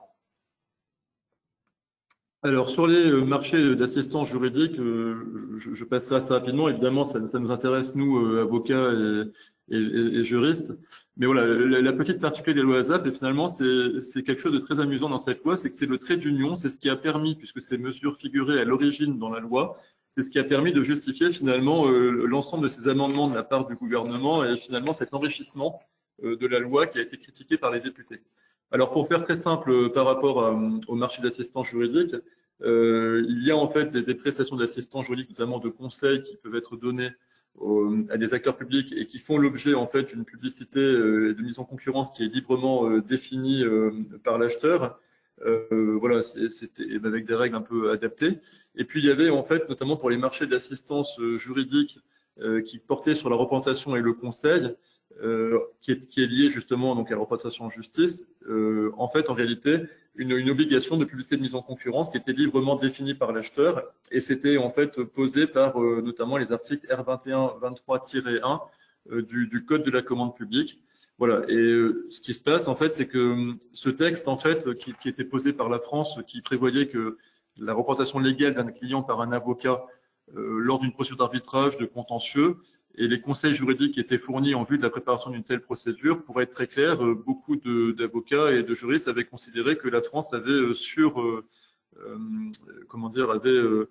Alors, sur les marchés d'assistance juridique, euh, je, je passerai assez rapidement. Évidemment, ça, ça nous intéresse, nous, euh, avocats et, et, et juristes. Mais voilà, la, la petite particularité des lois ASAP, et finalement, c'est quelque chose de très amusant dans cette loi, c'est que c'est le trait d'union, c'est ce qui a permis, puisque ces mesures figuraient à l'origine dans la loi, c'est ce qui a permis de justifier finalement euh, l'ensemble de ces amendements de la part du gouvernement et finalement cet enrichissement euh, de la loi qui a été critiqué par les députés. Alors, pour faire très simple par rapport à, au marché d'assistance juridique, euh, il y a en fait des, des prestations d'assistance juridique, notamment de conseils, qui peuvent être données aux, à des acteurs publics et qui font l'objet en fait d'une publicité euh, et de mise en concurrence qui est librement euh, définie euh, par l'acheteur. Euh, voilà, c'était avec des règles un peu adaptées. Et puis il y avait en fait, notamment pour les marchés d'assistance juridique euh, qui portaient sur la représentation et le conseil, Euh, qui, est, qui est lié justement donc à la représentation en justice, euh, en fait, en réalité, une, une obligation de publicité de mise en concurrence qui était librement définie par l'acheteur et c'était en fait posé par euh, notamment les articles R vingt et un vingt-trois tiret un euh, du, du Code de la commande publique. Voilà. Et euh, ce qui se passe, en fait, c'est que ce texte, en fait, qui, qui était posé par la France, qui prévoyait que la représentation légale d'un client par un avocat euh, lors d'une procédure d'arbitrage de contentieux et les conseils juridiques qui étaient fournis en vue de la préparation d'une telle procédure, pour être très clair, beaucoup d'avocats et de juristes avaient considéré que la France avait sur, euh, euh, comment dire, avait euh,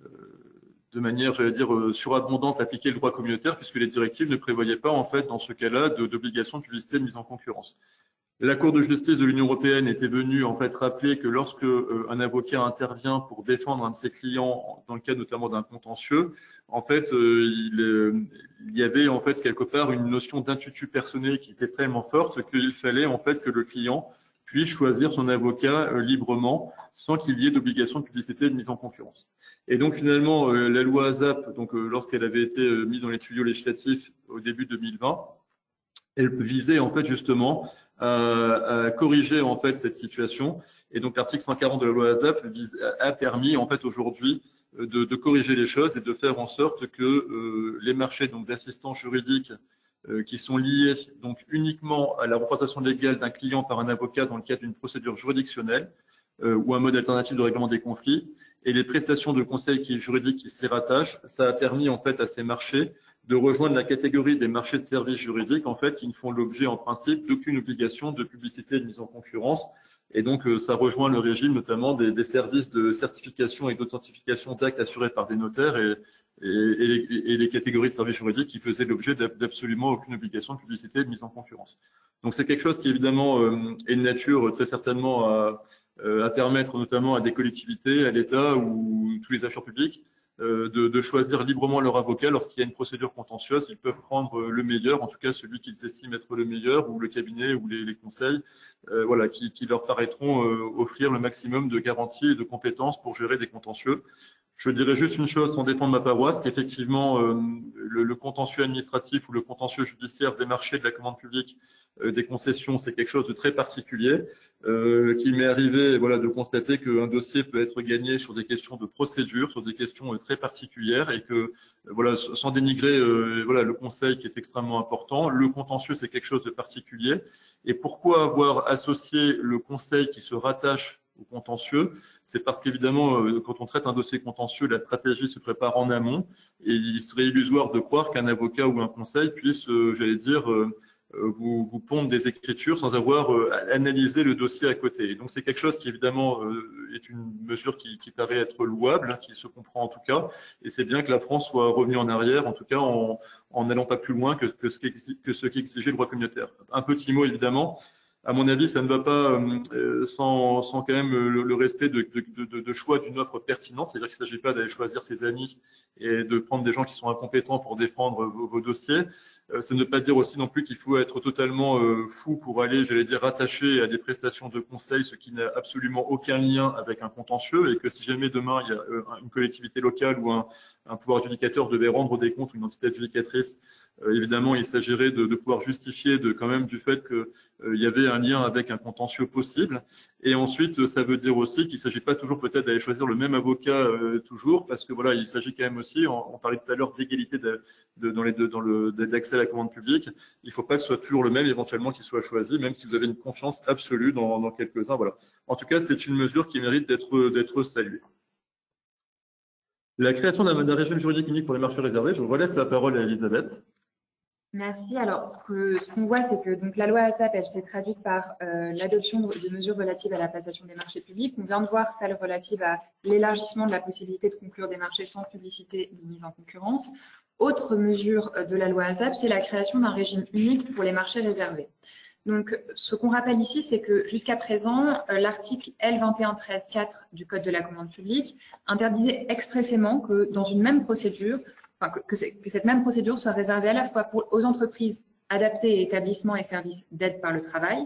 de manière, j'allais dire, surabondante appliqué le droit communautaire, puisque les directives ne prévoyaient pas, en fait, dans ce cas-là, d'obligation de publicité de mise en concurrence. La Cour de justice de l'Union européenne était venue en fait rappeler que lorsque euh, un avocat intervient pour défendre un de ses clients, dans le cadre notamment d'un contentieux, en fait, euh, il, euh, il y avait en fait quelque part une notion d'intuitu personnel qui était tellement forte qu'il fallait en fait que le client puisse choisir son avocat euh, librement, sans qu'il y ait d'obligation de publicité de mise en concurrence. Et donc finalement, euh, la loi ASAP, donc euh, lorsqu'elle avait été euh, mise dans les tuyaux législatifs au début deux mille vingt, elle visait en fait justement à, à corriger en fait cette situation. Et donc l'article cent quarante de la loi ASAP vise, a permis en fait aujourd'hui de, de corriger les choses et de faire en sorte que euh, les marchés donc d'assistance juridique euh, qui sont liés donc uniquement à la représentation légale d'un client par un avocat dans le cadre d'une procédure juridictionnelle euh, ou un mode alternatif de règlement des conflits et les prestations de conseil qui juridiques qui s'y rattachent, ça a permis en fait à ces marchés de rejoindre la catégorie des marchés de services juridiques, en fait, qui ne font l'objet, en principe, d'aucune obligation de publicité et de mise en concurrence. Et donc, ça rejoint le régime, notamment, des, des services de certification et d'authentification d'actes assurés par des notaires et, et, et, les, et les catégories de services juridiques qui faisaient l'objet d'absolument aucune obligation de publicité et de mise en concurrence. Donc, c'est quelque chose qui, évidemment, euh, est de nature, très certainement, à, à permettre, notamment, à des collectivités, à l'État ou tous les acheteurs publics, De, de choisir librement leur avocat lorsqu'il y a une procédure contentieuse. Ils peuvent prendre le meilleur, en tout cas celui qu'ils estiment être le meilleur, ou le cabinet ou les, les conseils, euh, voilà, qui, qui leur paraîtront euh, offrir le maximum de garanties et de compétences pour gérer des contentieux. Je dirais juste une chose sans défendre ma paroisse, qu'effectivement, euh, le, le contentieux administratif ou le contentieux judiciaire des marchés de la commande publique, euh, des concessions, c'est quelque chose de très particulier, euh, qu'il m'est arrivé voilà, de constater qu'un dossier peut être gagné sur des questions de procédure, sur des questions euh, très particulières et que, euh, voilà, sans dénigrer euh, voilà, le conseil qui est extrêmement important, le contentieux, c'est quelque chose de particulier. Et pourquoi avoir associé le conseil qui se rattache au contentieux? C'est parce qu'évidemment, quand on traite un dossier contentieux, la stratégie se prépare en amont et il serait illusoire de croire qu'un avocat ou un conseil puisse, j'allais dire, vous, vous pondent des écritures sans avoir euh, analysé le dossier à côté. Et donc c'est quelque chose qui évidemment euh, est une mesure qui, qui paraît être louable, qui se comprend en tout cas, et c'est bien que la France soit revenue en arrière, en tout cas en en n'allant pas plus loin que, que, ce qui, que ce qui exigeait le droit communautaire. Un petit mot évidemment. À mon avis, ça ne va pas euh, sans, sans quand même le, le respect de, de, de, de choix d'une offre pertinente. C'est-à-dire qu'il ne s'agit pas d'aller choisir ses amis et de prendre des gens qui sont incompétents pour défendre vos, vos dossiers. Euh, ça ne veut pas dire aussi non plus qu'il faut être totalement euh, fou pour aller, j'allais dire, rattacher à des prestations de conseil, ce qui n'a absolument aucun lien avec un contentieux, et que si jamais demain il y a euh, une collectivité locale ou un, un pouvoir adjudicateur devait rendre des comptes ou une entité adjudicatrice, Euh, évidemment, il s'agirait de, de pouvoir justifier de, quand même du fait qu'il euh, y avait un lien avec un contentieux possible. Et ensuite, ça veut dire aussi qu'il ne s'agit pas toujours peut-être d'aller choisir le même avocat euh, toujours, parce que voilà, il s'agit quand même aussi, on, on parlait tout à l'heure d'égalité de, de, dans les deux, dans le d'accès à la commande publique. Il ne faut pas que ce soit toujours le même, éventuellement, qui soit choisi, même si vous avez une confiance absolue dans, dans quelques-uns. Voilà. En tout cas, c'est une mesure qui mérite d'être d'être saluée. La création d'un régime juridique unique pour les marchés réservés, je relaisse la parole à Elisabeth. Merci. Alors, ce qu'on ce qu'on voit, c'est que donc, la loi ASAP, elle s'est traduite par euh, l'adoption de, de mesures relatives à la passation des marchés publics. On vient de voir celle relative à l'élargissement de la possibilité de conclure des marchés sans publicité ni mise en concurrence. Autre mesure de la loi ASAP, c'est la création d'un régime unique pour les marchés réservés. Donc, ce qu'on rappelle ici, c'est que jusqu'à présent, euh, l'article L vingt et un treize quatre du Code de la commande publique interdisait expressément que dans une même procédure, Enfin, que, que, que cette même procédure soit réservée à la fois pour, aux entreprises adaptées et établissements et services d'aide par le travail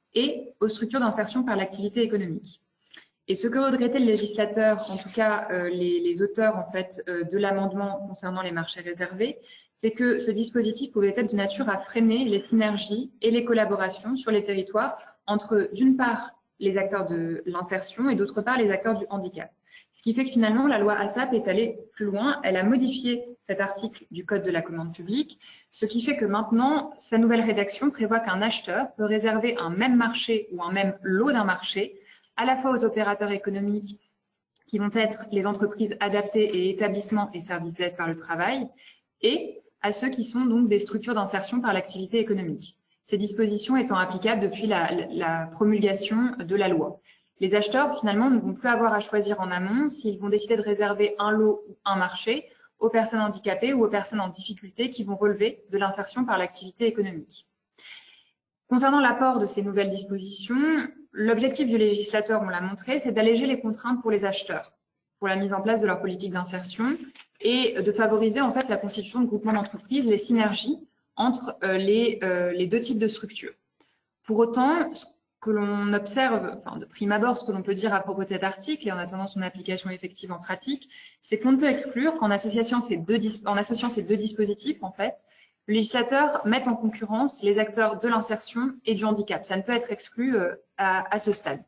et aux structures d'insertion par l'activité économique. Et ce que regrettait le législateur, en tout cas euh, les, les auteurs en fait, euh, de l'amendement concernant les marchés réservés, c'est que ce dispositif pouvait être de nature à freiner les synergies et les collaborations sur les territoires entre, d'une part, les acteurs de l'insertion et d'autre part, les acteurs du handicap. Ce qui fait que finalement, la loi ASAP est allée plus loin. Elle a modifié cet article du Code de la commande publique, ce qui fait que maintenant, sa nouvelle rédaction prévoit qu'un acheteur peut réserver un même marché ou un même lot d'un marché, à la fois aux opérateurs économiques qui vont être les entreprises adaptées et établissements et services d'aide par le travail, et à ceux qui sont donc des structures d'insertion par l'activité économique. Ces dispositions étant applicables depuis la, la promulgation de la loi. Les acheteurs, finalement, ne vont plus avoir à choisir en amont s'ils vont décider de réserver un lot ou un marché aux personnes handicapées ou aux personnes en difficulté qui vont relever de l'insertion par l'activité économique. Concernant l'apport de ces nouvelles dispositions, l'objectif du législateur, on l'a montré, c'est d'alléger les contraintes pour les acheteurs, pour la mise en place de leur politique d'insertion et de favoriser en fait la constitution de groupements d'entreprises, les synergies entre euh, les, euh, les deux types de structures. Pour autant, que l'on observe, enfin de prime abord, ce que l'on peut dire à propos de cet article et en attendant son application effective en pratique, c'est qu'on ne peut exclure qu'en associant ces deux, en associant ces deux dispositifs, en fait, le législateur mette en concurrence les acteurs de l'insertion et du handicap. Ça ne peut être exclu euh, à, à ce stade.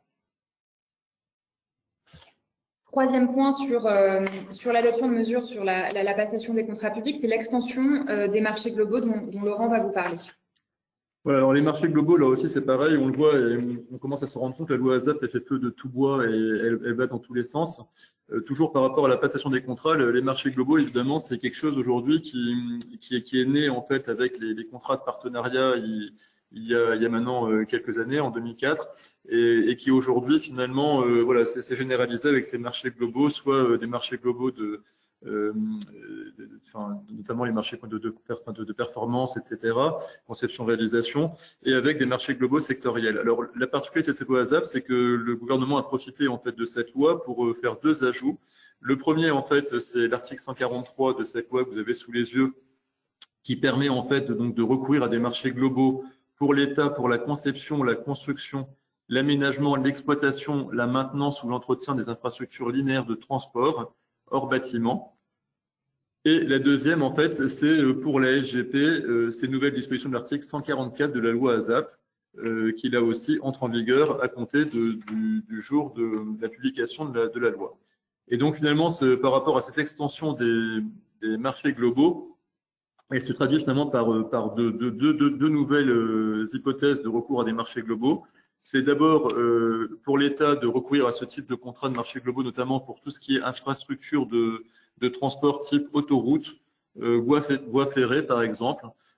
Troisième point sur, euh, sur l'adoption de mesures sur la, la, la passation des contrats publics, c'est l'extension euh, des marchés globaux dont, dont Laurent va vous parler. Voilà, alors les marchés globaux, là aussi, c'est pareil. On le voit et on commence à se rendre compte que la loi ASAP, elle fait feu de tout bois et elle, elle va dans tous les sens. Euh, toujours par rapport à la passation des contrats, le, les marchés globaux, évidemment, c'est quelque chose aujourd'hui qui, qui, est, qui est né en fait avec les, les contrats de partenariat il, il, y a, il y a maintenant euh, quelques années, en deux mille quatre, et, et qui aujourd'hui, finalement, euh, voilà, c'est généralisé avec ces marchés globaux, soit euh, des marchés globaux de Euh, enfin, notamment les marchés de, de, de, de performance, et cetera, conception-réalisation, et avec des marchés globaux sectoriels. Alors, la particularité de cette loi ASAP, c'est que le gouvernement a profité en fait de cette loi pour faire deux ajouts. Le premier, en fait, c'est l'article cent quarante-trois de cette loi que vous avez sous les yeux, qui permet en fait de, donc de recourir à des marchés globaux pour l'État, pour la conception, la construction, l'aménagement, l'exploitation, la maintenance ou l'entretien des infrastructures linéaires de transport hors bâtiment. Et la deuxième, en fait, c'est pour la S G P, euh, ces nouvelles dispositions de l'article cent quarante-quatre de la loi ASAP, euh, qui là aussi entre en vigueur à compter de, du, du jour de la publication de la, de la loi. Et donc finalement, ce, par rapport à cette extension des, des marchés globaux, elle se traduit finalement par, par deux, deux, deux, deux, deux nouvelles euh, hypothèses de recours à des marchés globaux. C'est d'abord euh, pour l'État de recourir à ce type de contrat de marchés globaux, notamment pour tout ce qui est infrastructure de, de transport type autoroute, euh, voie, voie ferrée par exemple,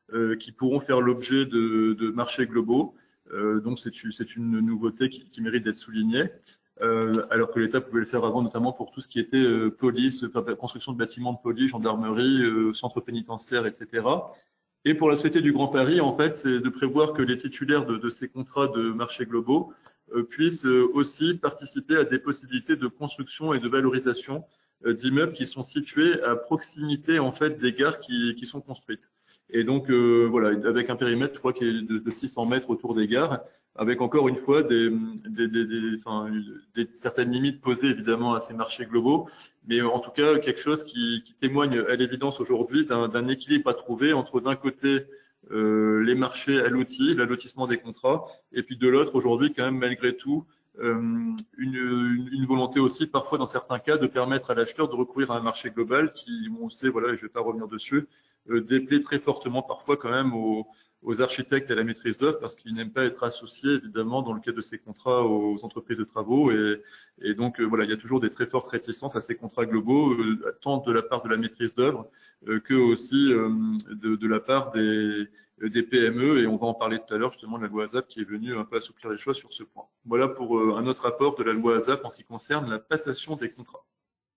euh, qui pourront faire l'objet de, de marchés globaux. Euh, donc c'est une nouveauté qui, qui mérite d'être soulignée. Euh, alors que l'État pouvait le faire avant, notamment pour tout ce qui était euh, police, construction de bâtiments de police, gendarmerie, euh, centre pénitentiaire, et cetera. Et pour la Société du Grand Paris, en fait, c'est de prévoir que les titulaires de, de ces contrats de marchés globaux euh, puissent euh, aussi participer à des possibilités de construction et de valorisation euh, d'immeubles qui sont situés à proximité en fait des gares qui, qui sont construites. Et donc euh, voilà, avec un périmètre, je crois, qui est de, de six cents mètres autour des gares, avec encore une fois des, des, des, des, enfin, des certaines limites posées évidemment à ces marchés globaux, mais en tout cas quelque chose qui, qui témoigne à l'évidence aujourd'hui d'un équilibre à trouver entre d'un côté euh, les marchés à l'outil, l'allotissement des contrats, et puis de l'autre aujourd'hui quand même malgré tout euh, une, une volonté aussi parfois dans certains cas de permettre à l'acheteur de recourir à un marché global qui, on sait, voilà, et je ne vais pas revenir dessus, euh, déplaît très fortement parfois quand même aux aux architectes et à la maîtrise d'œuvre parce qu'ils n'aiment pas être associés évidemment dans le cadre de ces contrats aux entreprises de travaux et, et donc euh, voilà, il y a toujours des très fortes réticences à ces contrats globaux, euh, tant de la part de la maîtrise d'œuvre euh, que aussi euh, de, de la part des, des P M E et on va en parler tout à l'heure justement de la loi ASAP qui est venue un peu assouplir les choses sur ce point. Voilà pour euh, un autre apport de la loi ASAP en ce qui concerne la passation des contrats.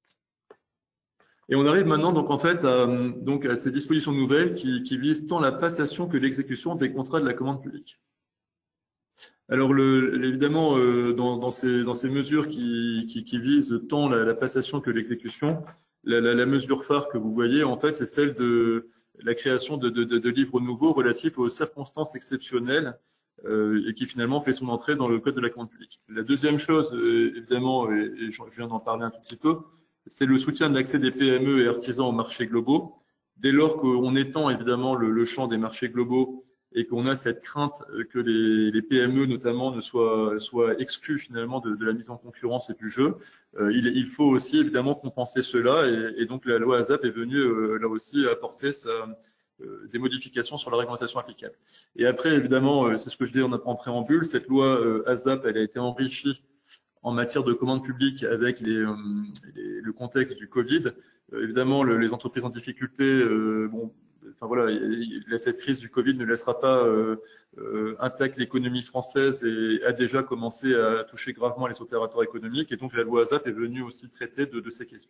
Et on arrive maintenant donc en fait à, donc à ces dispositions nouvelles qui, qui visent tant la passation que l'exécution des contrats de la commande publique. Alors le, évidemment euh, dans, dans, ces, dans ces mesures qui, qui, qui visent tant la, la passation que l'exécution, la, la, la mesure phare que vous voyez en fait c'est celle de la création de, de, de, de livres nouveaux relatifs aux circonstances exceptionnelles euh, et qui finalement fait son entrée dans le code de la commande publique. La deuxième chose euh, évidemment, et, et je viens d'en parler un tout petit peu, c'est le soutien de l'accès des P M E et artisans aux marchés globaux. Dès lors qu'on étend évidemment le, le champ des marchés globaux et qu'on a cette crainte que les, les P M E notamment ne soient, soient exclus finalement de, de la mise en concurrence et du jeu, euh, il, il faut aussi évidemment compenser cela et, et donc la loi ASAP est venue euh, là aussi apporter sa, euh, des modifications sur la réglementation applicable. Et après évidemment, euh, c'est ce que je dis en, en préambule, cette loi euh, ASAP elle a été enrichie en matière de commande publique avec les, euh, les, le contexte du Covid. Euh, évidemment, le, les entreprises en difficulté, euh, bon, enfin voilà, il, il, cette crise du Covid ne laissera pas euh, euh, intacte l'économie française et a déjà commencé à toucher gravement les opérateurs économiques. Et donc, la loi ASAP est venue aussi traiter de, de ces questions.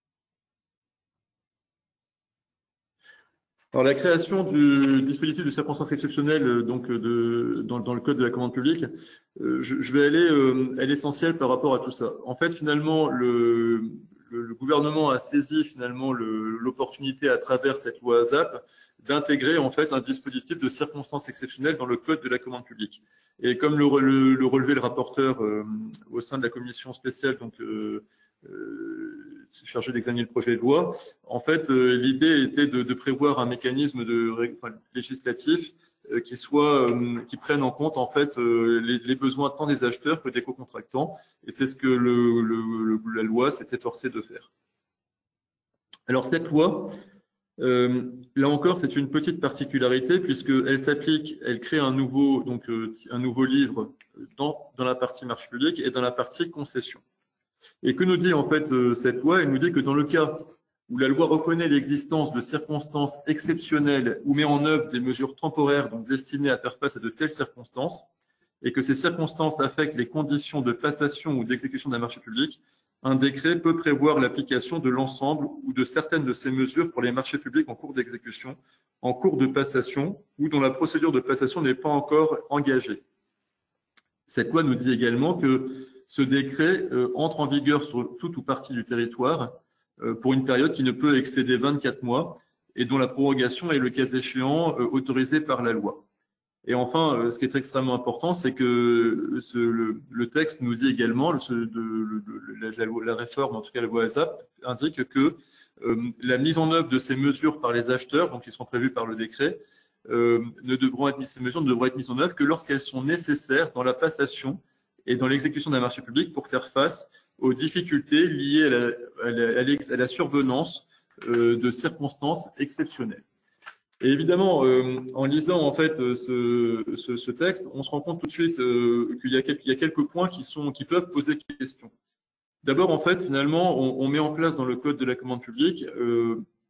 Alors, la création du dispositif de circonstances exceptionnelles donc de, dans, dans le code de la commande publique, euh, je, je vais aller euh, à l'essentiel par rapport à tout ça. En fait, finalement, le, le, le gouvernement a saisi finalement l'opportunité à travers cette loi ASAP d'intégrer en fait un dispositif de circonstances exceptionnelles dans le code de la commande publique. Et comme le, le, le relevait le rapporteur euh, au sein de la commission spéciale, donc euh, euh, chargé d'examiner le projet de loi. En fait, euh, l'idée était de, de prévoir un mécanisme de, enfin, législatif euh, qui soit, euh, qui prenne en compte en fait euh, les, les besoins tant des acheteurs que des co-contractants. Et c'est ce que le, le, le, la loi s'est efforcée de faire. Alors cette loi, euh, là encore, c'est une petite particularité puisqu'elle s'applique, elle crée un nouveau, donc euh, un nouveau livre dans, dans la partie marché public et dans la partie concession. Et que nous dit en fait euh, cette loi? Elle nous dit que dans le cas où la loi reconnaît l'existence de circonstances exceptionnelles ou met en œuvre des mesures temporaires donc destinées à faire face à de telles circonstances, et que ces circonstances affectent les conditions de passation ou d'exécution d'un marché public, un décret peut prévoir l'application de l'ensemble ou de certaines de ces mesures pour les marchés publics en cours d'exécution, en cours de passation ou dont la procédure de passation n'est pas encore engagée. Cette loi nous dit également que ce décret euh, entre en vigueur sur toute ou partie du territoire euh, pour une période qui ne peut excéder vingt-quatre mois et dont la prorogation est le cas échéant euh, autorisée par la loi. Et enfin, euh, ce qui est extrêmement important, c'est que ce, le, le texte nous dit également, ce, de, de, de, la, la réforme, en tout cas la loi ASAP, indique que euh, la mise en œuvre de ces mesures par les acheteurs, donc qui sont prévues par le décret, euh, ne devront être, ces mesures ne devront être mises en œuvre que lorsqu'elles sont nécessaires dans la passation et dans l'exécution d'un marché public pour faire face aux difficultés liées à la, à la, à la survenance euh, de circonstances exceptionnelles. Et évidemment, euh, en lisant en fait ce, ce, ce texte, on se rend compte tout de suite euh, qu'il y a quelques, il y a quelques points qui, sont, qui peuvent poser question. D'abord, en fait, finalement, on, on met en place dans le code de la commande publique euh,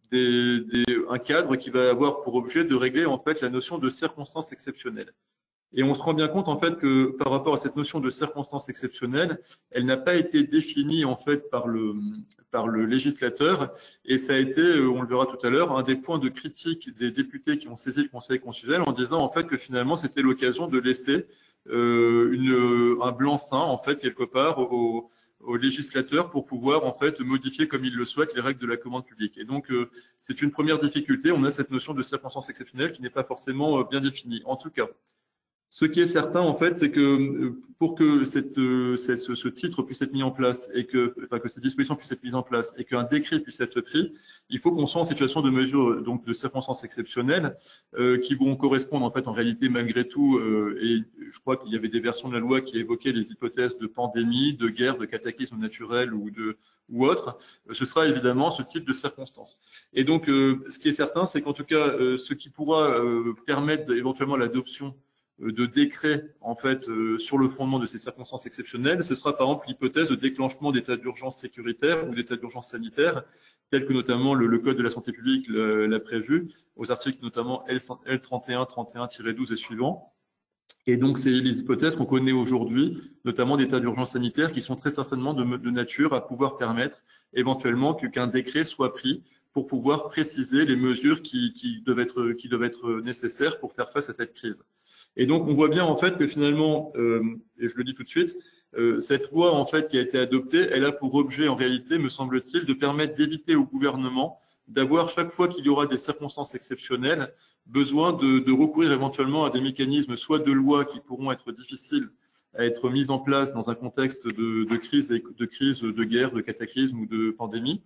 des, des, un cadre qui va avoir pour objet de régler en fait la notion de circonstances exceptionnelles. Et on se rend bien compte en fait que par rapport à cette notion de circonstances exceptionnelles, elle n'a pas été définie en fait par le par le législateur, et ça a été, on le verra tout à l'heure, un des points de critique des députés qui ont saisi le Conseil constitutionnel en disant en fait que finalement c'était l'occasion de laisser euh, une, un blanc-seing en fait quelque part au, au législateur pour pouvoir en fait modifier comme il le souhaite les règles de la commande publique. Et donc euh, c'est une première difficulté. On a cette notion de circonstances exceptionnelles qui n'est pas forcément bien définie. En tout cas, ce qui est certain, en fait, c'est que pour que cette, cette, ce, ce titre puisse être mis en place et que, enfin, que ces dispositions puissent être mises en place et qu'un décret puisse être pris, il faut qu'on soit en situation de mesure, donc de circonstances exceptionnelles, euh, qui vont correspondre, en fait, en réalité, malgré tout, euh, et je crois qu'il y avait des versions de la loi qui évoquaient les hypothèses de pandémie, de guerre, de cataclysme naturel ou de ou autre. Ce sera évidemment ce type de circonstances. Et donc, euh, ce qui est certain, c'est qu'en tout cas, euh, ce qui pourra euh, permettre éventuellement l'adoption de décret en fait euh, sur le fondement de ces circonstances exceptionnelles, ce sera par exemple l'hypothèse de déclenchement d'état d'urgence sécuritaire ou d'état d'urgence sanitaire, tel que notamment le, le Code de la santé publique l'a prévu, aux articles notamment L trente et un, trente et un tiret douze et suivants. Et donc, c'est les hypothèses qu'on connaît aujourd'hui, notamment d'état d'urgence sanitaire, qui sont très certainement de, de nature à pouvoir permettre éventuellement qu'un décret soit pris pour pouvoir préciser les mesures qui, qui, doivent être, qui doivent être nécessaires pour faire face à cette crise. Et donc, on voit bien en fait que finalement, euh, et je le dis tout de suite, euh, cette loi en fait qui a été adoptée, elle a pour objet en réalité, me semble-t-il, de permettre d'éviter au gouvernement d'avoir chaque fois qu'il y aura des circonstances exceptionnelles, besoin de, de recourir éventuellement à des mécanismes, soit de loi qui pourront être difficiles à être mis en place dans un contexte de, de crise, de crise, de guerre, de cataclysme ou de pandémie.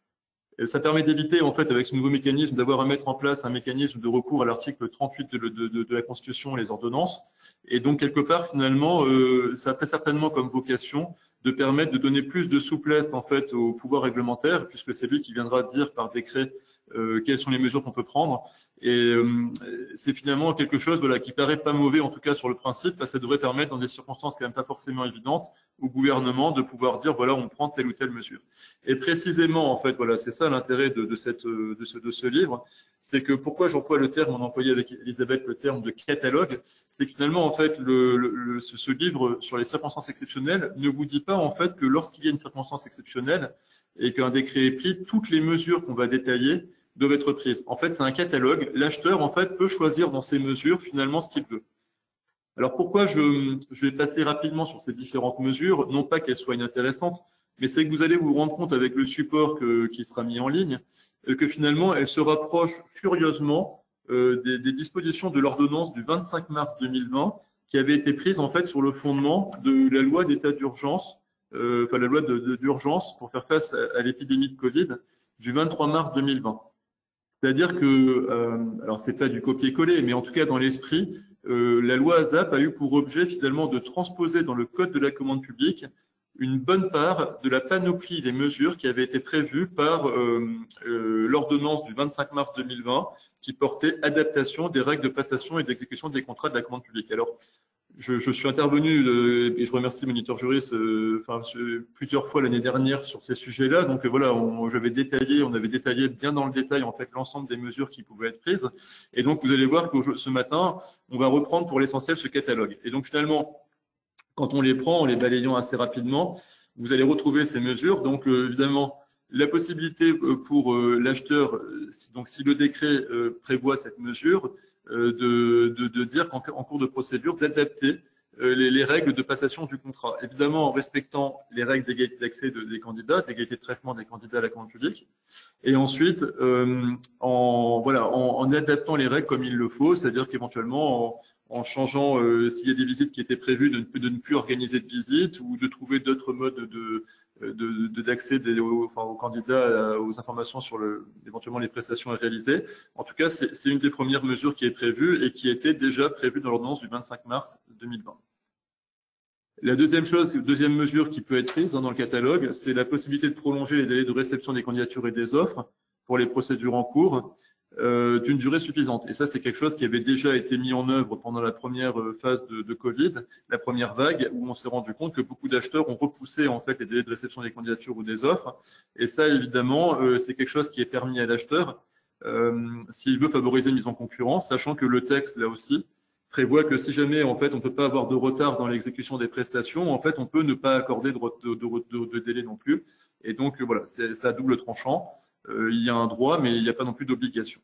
Ça permet d'éviter, en fait, avec ce nouveau mécanisme, d'avoir à mettre en place un mécanisme de recours à l'article trente-huit de, de, de, de la Constitution et les ordonnances. Et donc, quelque part, finalement, euh, ça a très certainement comme vocation de permettre de donner plus de souplesse, en fait, au pouvoir réglementaire, puisque c'est lui qui viendra dire par décret euh, quelles sont les mesures qu'on peut prendre. Et euh, c'est finalement quelque chose voilà, qui paraît pas mauvais, en tout cas sur le principe, parce que ça devrait permettre, dans des circonstances quand même pas forcément évidentes, au gouvernement de pouvoir dire, voilà, on prend telle ou telle mesure. Et précisément, en fait, voilà, c'est ça l'intérêt de, de, cette, de, ce, de ce livre, c'est que pourquoi j'emploie le terme, on employait avec Elisabeth le terme de catalogue, c'est que finalement, en fait, le, le, ce, ce livre sur les circonstances exceptionnelles ne vous dit pas, en fait, que lorsqu'il y a une circonstance exceptionnelle et qu'un décret est pris, toutes les mesures qu'on va détailler doivent être prises. En fait, c'est un catalogue. L'acheteur, en fait, peut choisir dans ces mesures, finalement, ce qu'il veut. Alors, pourquoi je, je vais passer rapidement sur ces différentes mesures, non pas qu'elles soient inintéressantes, mais c'est que vous allez vous rendre compte avec le support que, qui sera mis en ligne, que finalement, elles se rapprochent furieusement euh, des, des dispositions de l'ordonnance du vingt-cinq mars deux mille vingt, qui avait été prise, en fait, sur le fondement de la loi d'état d'urgence, euh, enfin, la loi d'urgence pour faire face à, à l'épidémie de Covid du vingt-trois mars deux mille vingt. C'est-à-dire que, euh, alors c'est pas du copier-coller, mais en tout cas dans l'esprit, euh, la loi ASAP a eu pour objet finalement de transposer dans le Code de la commande publique une bonne part de la panoplie des mesures qui avaient été prévues par euh, euh, l'ordonnance du vingt-cinq mars deux mille vingt qui portait adaptation des règles de passation et d'exécution des contrats de la commande publique. Alors, Je, je suis intervenu euh, et je remercie Monitor Juris euh, enfin, plusieurs fois l'année dernière sur ces sujets-là. Donc euh, voilà, j'avais détaillé, on avait détaillé bien dans le détail en fait l'ensemble des mesures qui pouvaient être prises. Et donc vous allez voir que ce matin, on va reprendre pour l'essentiel ce catalogue. Et donc finalement, quand on les prend, en les balayant assez rapidement, vous allez retrouver ces mesures. Donc euh, évidemment, la possibilité pour euh, l'acheteur, si, donc si le décret euh, prévoit cette mesure, De, de, de dire qu'en en cours de procédure, d'adapter euh, les, les règles de passation du contrat. Évidemment, en respectant les règles d'égalité d'accès de, des candidats, d'égalité de traitement des candidats à la commande publique. Et ensuite, euh, en, voilà, en, en adaptant les règles comme il le faut, c'est-à-dire qu'éventuellement, en, en changeant, euh, s'il y a des visites qui étaient prévues, de, de ne plus organiser de visites ou de trouver d'autres modes de d'accès de, de, aux, enfin, aux candidats aux informations sur le, éventuellement les prestations à réaliser. En tout cas, c'est une des premières mesures qui est prévue et qui était déjà prévue dans l'ordonnance du vingt-cinq mars deux mille vingt. La deuxième chose, deuxième mesure qui peut être prise hein, dans le catalogue, c'est la possibilité de prolonger les délais de réception des candidatures et des offres pour les procédures en cours. euh, d'une durée suffisante. Et ça, c'est quelque chose qui avait déjà été mis en œuvre pendant la première phase de, de Covid, la première vague, où on s'est rendu compte que beaucoup d'acheteurs ont repoussé en fait les délais de réception des candidatures ou des offres. Et ça, évidemment, euh, c'est quelque chose qui est permis à l'acheteur euh, s'il veut favoriser une mise en concurrence, sachant que le texte, là aussi, prévoit que si jamais en fait on ne peut pas avoir de retard dans l'exécution des prestations, en fait on peut ne pas accorder de, de, de, de, de délai non plus. Et donc voilà, c'est à double tranchant. Euh, il y a un droit, mais il n'y a pas non plus d'obligation.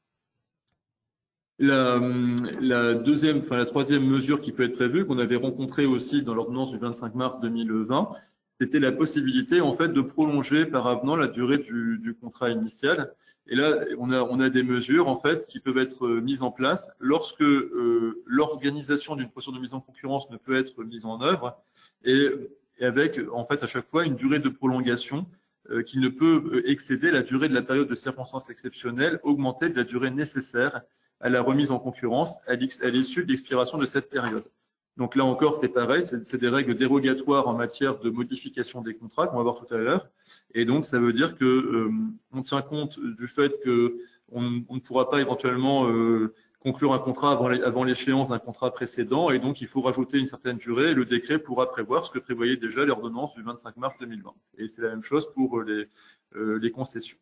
La, la deuxième, enfin la troisième mesure qui peut être prévue, qu'on avait rencontrée aussi dans l'ordonnance du vingt-cinq mars deux mille vingt, c'était la possibilité en fait de prolonger par avenant la durée du, du contrat initial. Et là, on a, on a des mesures en fait qui peuvent être mises en place lorsque euh, l'organisation d'une procédure de mise en concurrence ne peut être mise en œuvre, et, et avec en fait à chaque fois une durée de prolongation euh, qui ne peut excéder la durée de la période de circonstances exceptionnelles, augmentée de la durée nécessaire à la remise en concurrence à l'issue de l'expiration de cette période. Donc là encore, c'est pareil, c'est des règles dérogatoires en matière de modification des contrats qu'on va voir tout à l'heure. Et donc, ça veut dire que euh, on tient compte du fait que on, on ne pourra pas éventuellement euh, conclure un contrat avant l'échéance d'un contrat précédent, et donc il faut rajouter une certaine durée. Et le décret pourra prévoir ce que prévoyait déjà l'ordonnance du vingt-cinq mars deux mille vingt. Et c'est la même chose pour les, euh, les concessions.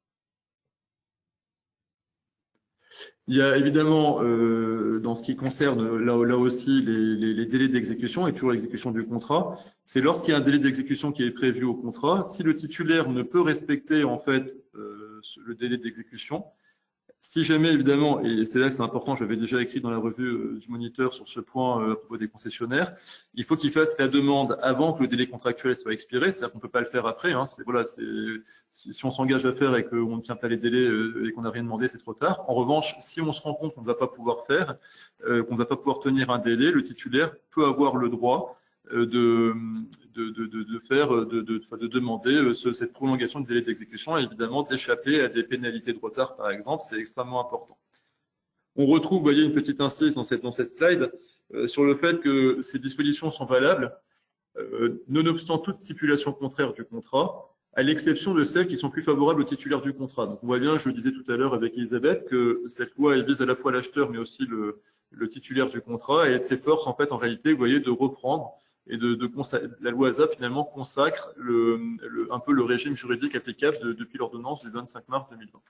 Il y a évidemment, euh, dans ce qui concerne là, là aussi les, les, les délais d'exécution et toujours l'exécution du contrat, c'est lorsqu'il y a un délai d'exécution qui est prévu au contrat, si le titulaire ne peut respecter en fait euh, le délai d'exécution, si jamais évidemment, et c'est là que c'est important, j'avais déjà écrit dans la revue euh, du Moniteur sur ce point euh, à propos des concessionnaires, il faut qu'il fasse la demande avant que le délai contractuel soit expiré, c'est-à-dire qu'on ne peut pas le faire après. Hein, voilà, si, si on s'engage à faire et qu'on ne tient pas les délais euh, et qu'on n'a rien demandé, c'est trop tard. En revanche, si on se rend compte qu'on ne va pas pouvoir faire, euh, qu'on ne va pas pouvoir tenir un délai, le titulaire peut avoir le droit De, de, de, de faire, de, de, de demander ce, cette prolongation du délai d'exécution et évidemment d'échapper à des pénalités de retard, par exemple, c'est extrêmement important. On retrouve, vous voyez, une petite incise dans cette, dans cette slide euh, sur le fait que ces dispositions sont valables euh, nonobstant toute stipulation contraire du contrat, à l'exception de celles qui sont plus favorables au titulaire du contrat. Donc on voit bien, je le disais tout à l'heure avec Elisabeth, que cette loi elle vise à la fois l'acheteur mais aussi le, le titulaire du contrat, et elle s'efforce en fait en réalité, vous voyez, de reprendre et de, de la loi A S A finalement consacre le, le, un peu le régime juridique applicable de, depuis l'ordonnance du vingt-cinq mars deux mille vingt.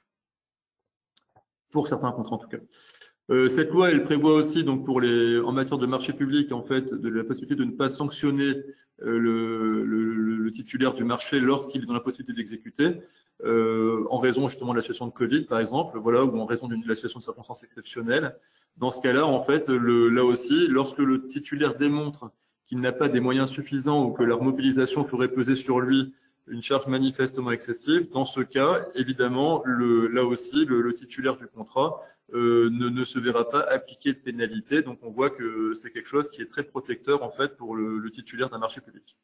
Pour certains contrats en tout cas. Euh, cette loi, elle prévoit aussi donc pour les, en matière de marché public, en fait, de la possibilité de ne pas sanctionner euh, le, le, le titulaire du marché lorsqu'il est dans la possibilité d'exécuter, euh, en raison justement de la situation de Covid, par exemple, voilà, ou en raison d'une situation de circonstances exceptionnelles. Dans ce cas-là, en fait, le, là aussi, lorsque le titulaire démontre qu'il n'a pas des moyens suffisants ou que leur mobilisation ferait peser sur lui une charge manifestement excessive, dans ce cas, évidemment, le, là aussi, le, le titulaire du contrat euh, ne, ne se verra pas appliquer de pénalité. Donc, on voit que c'est quelque chose qui est très protecteur, en fait, pour le, le titulaire d'un marché public.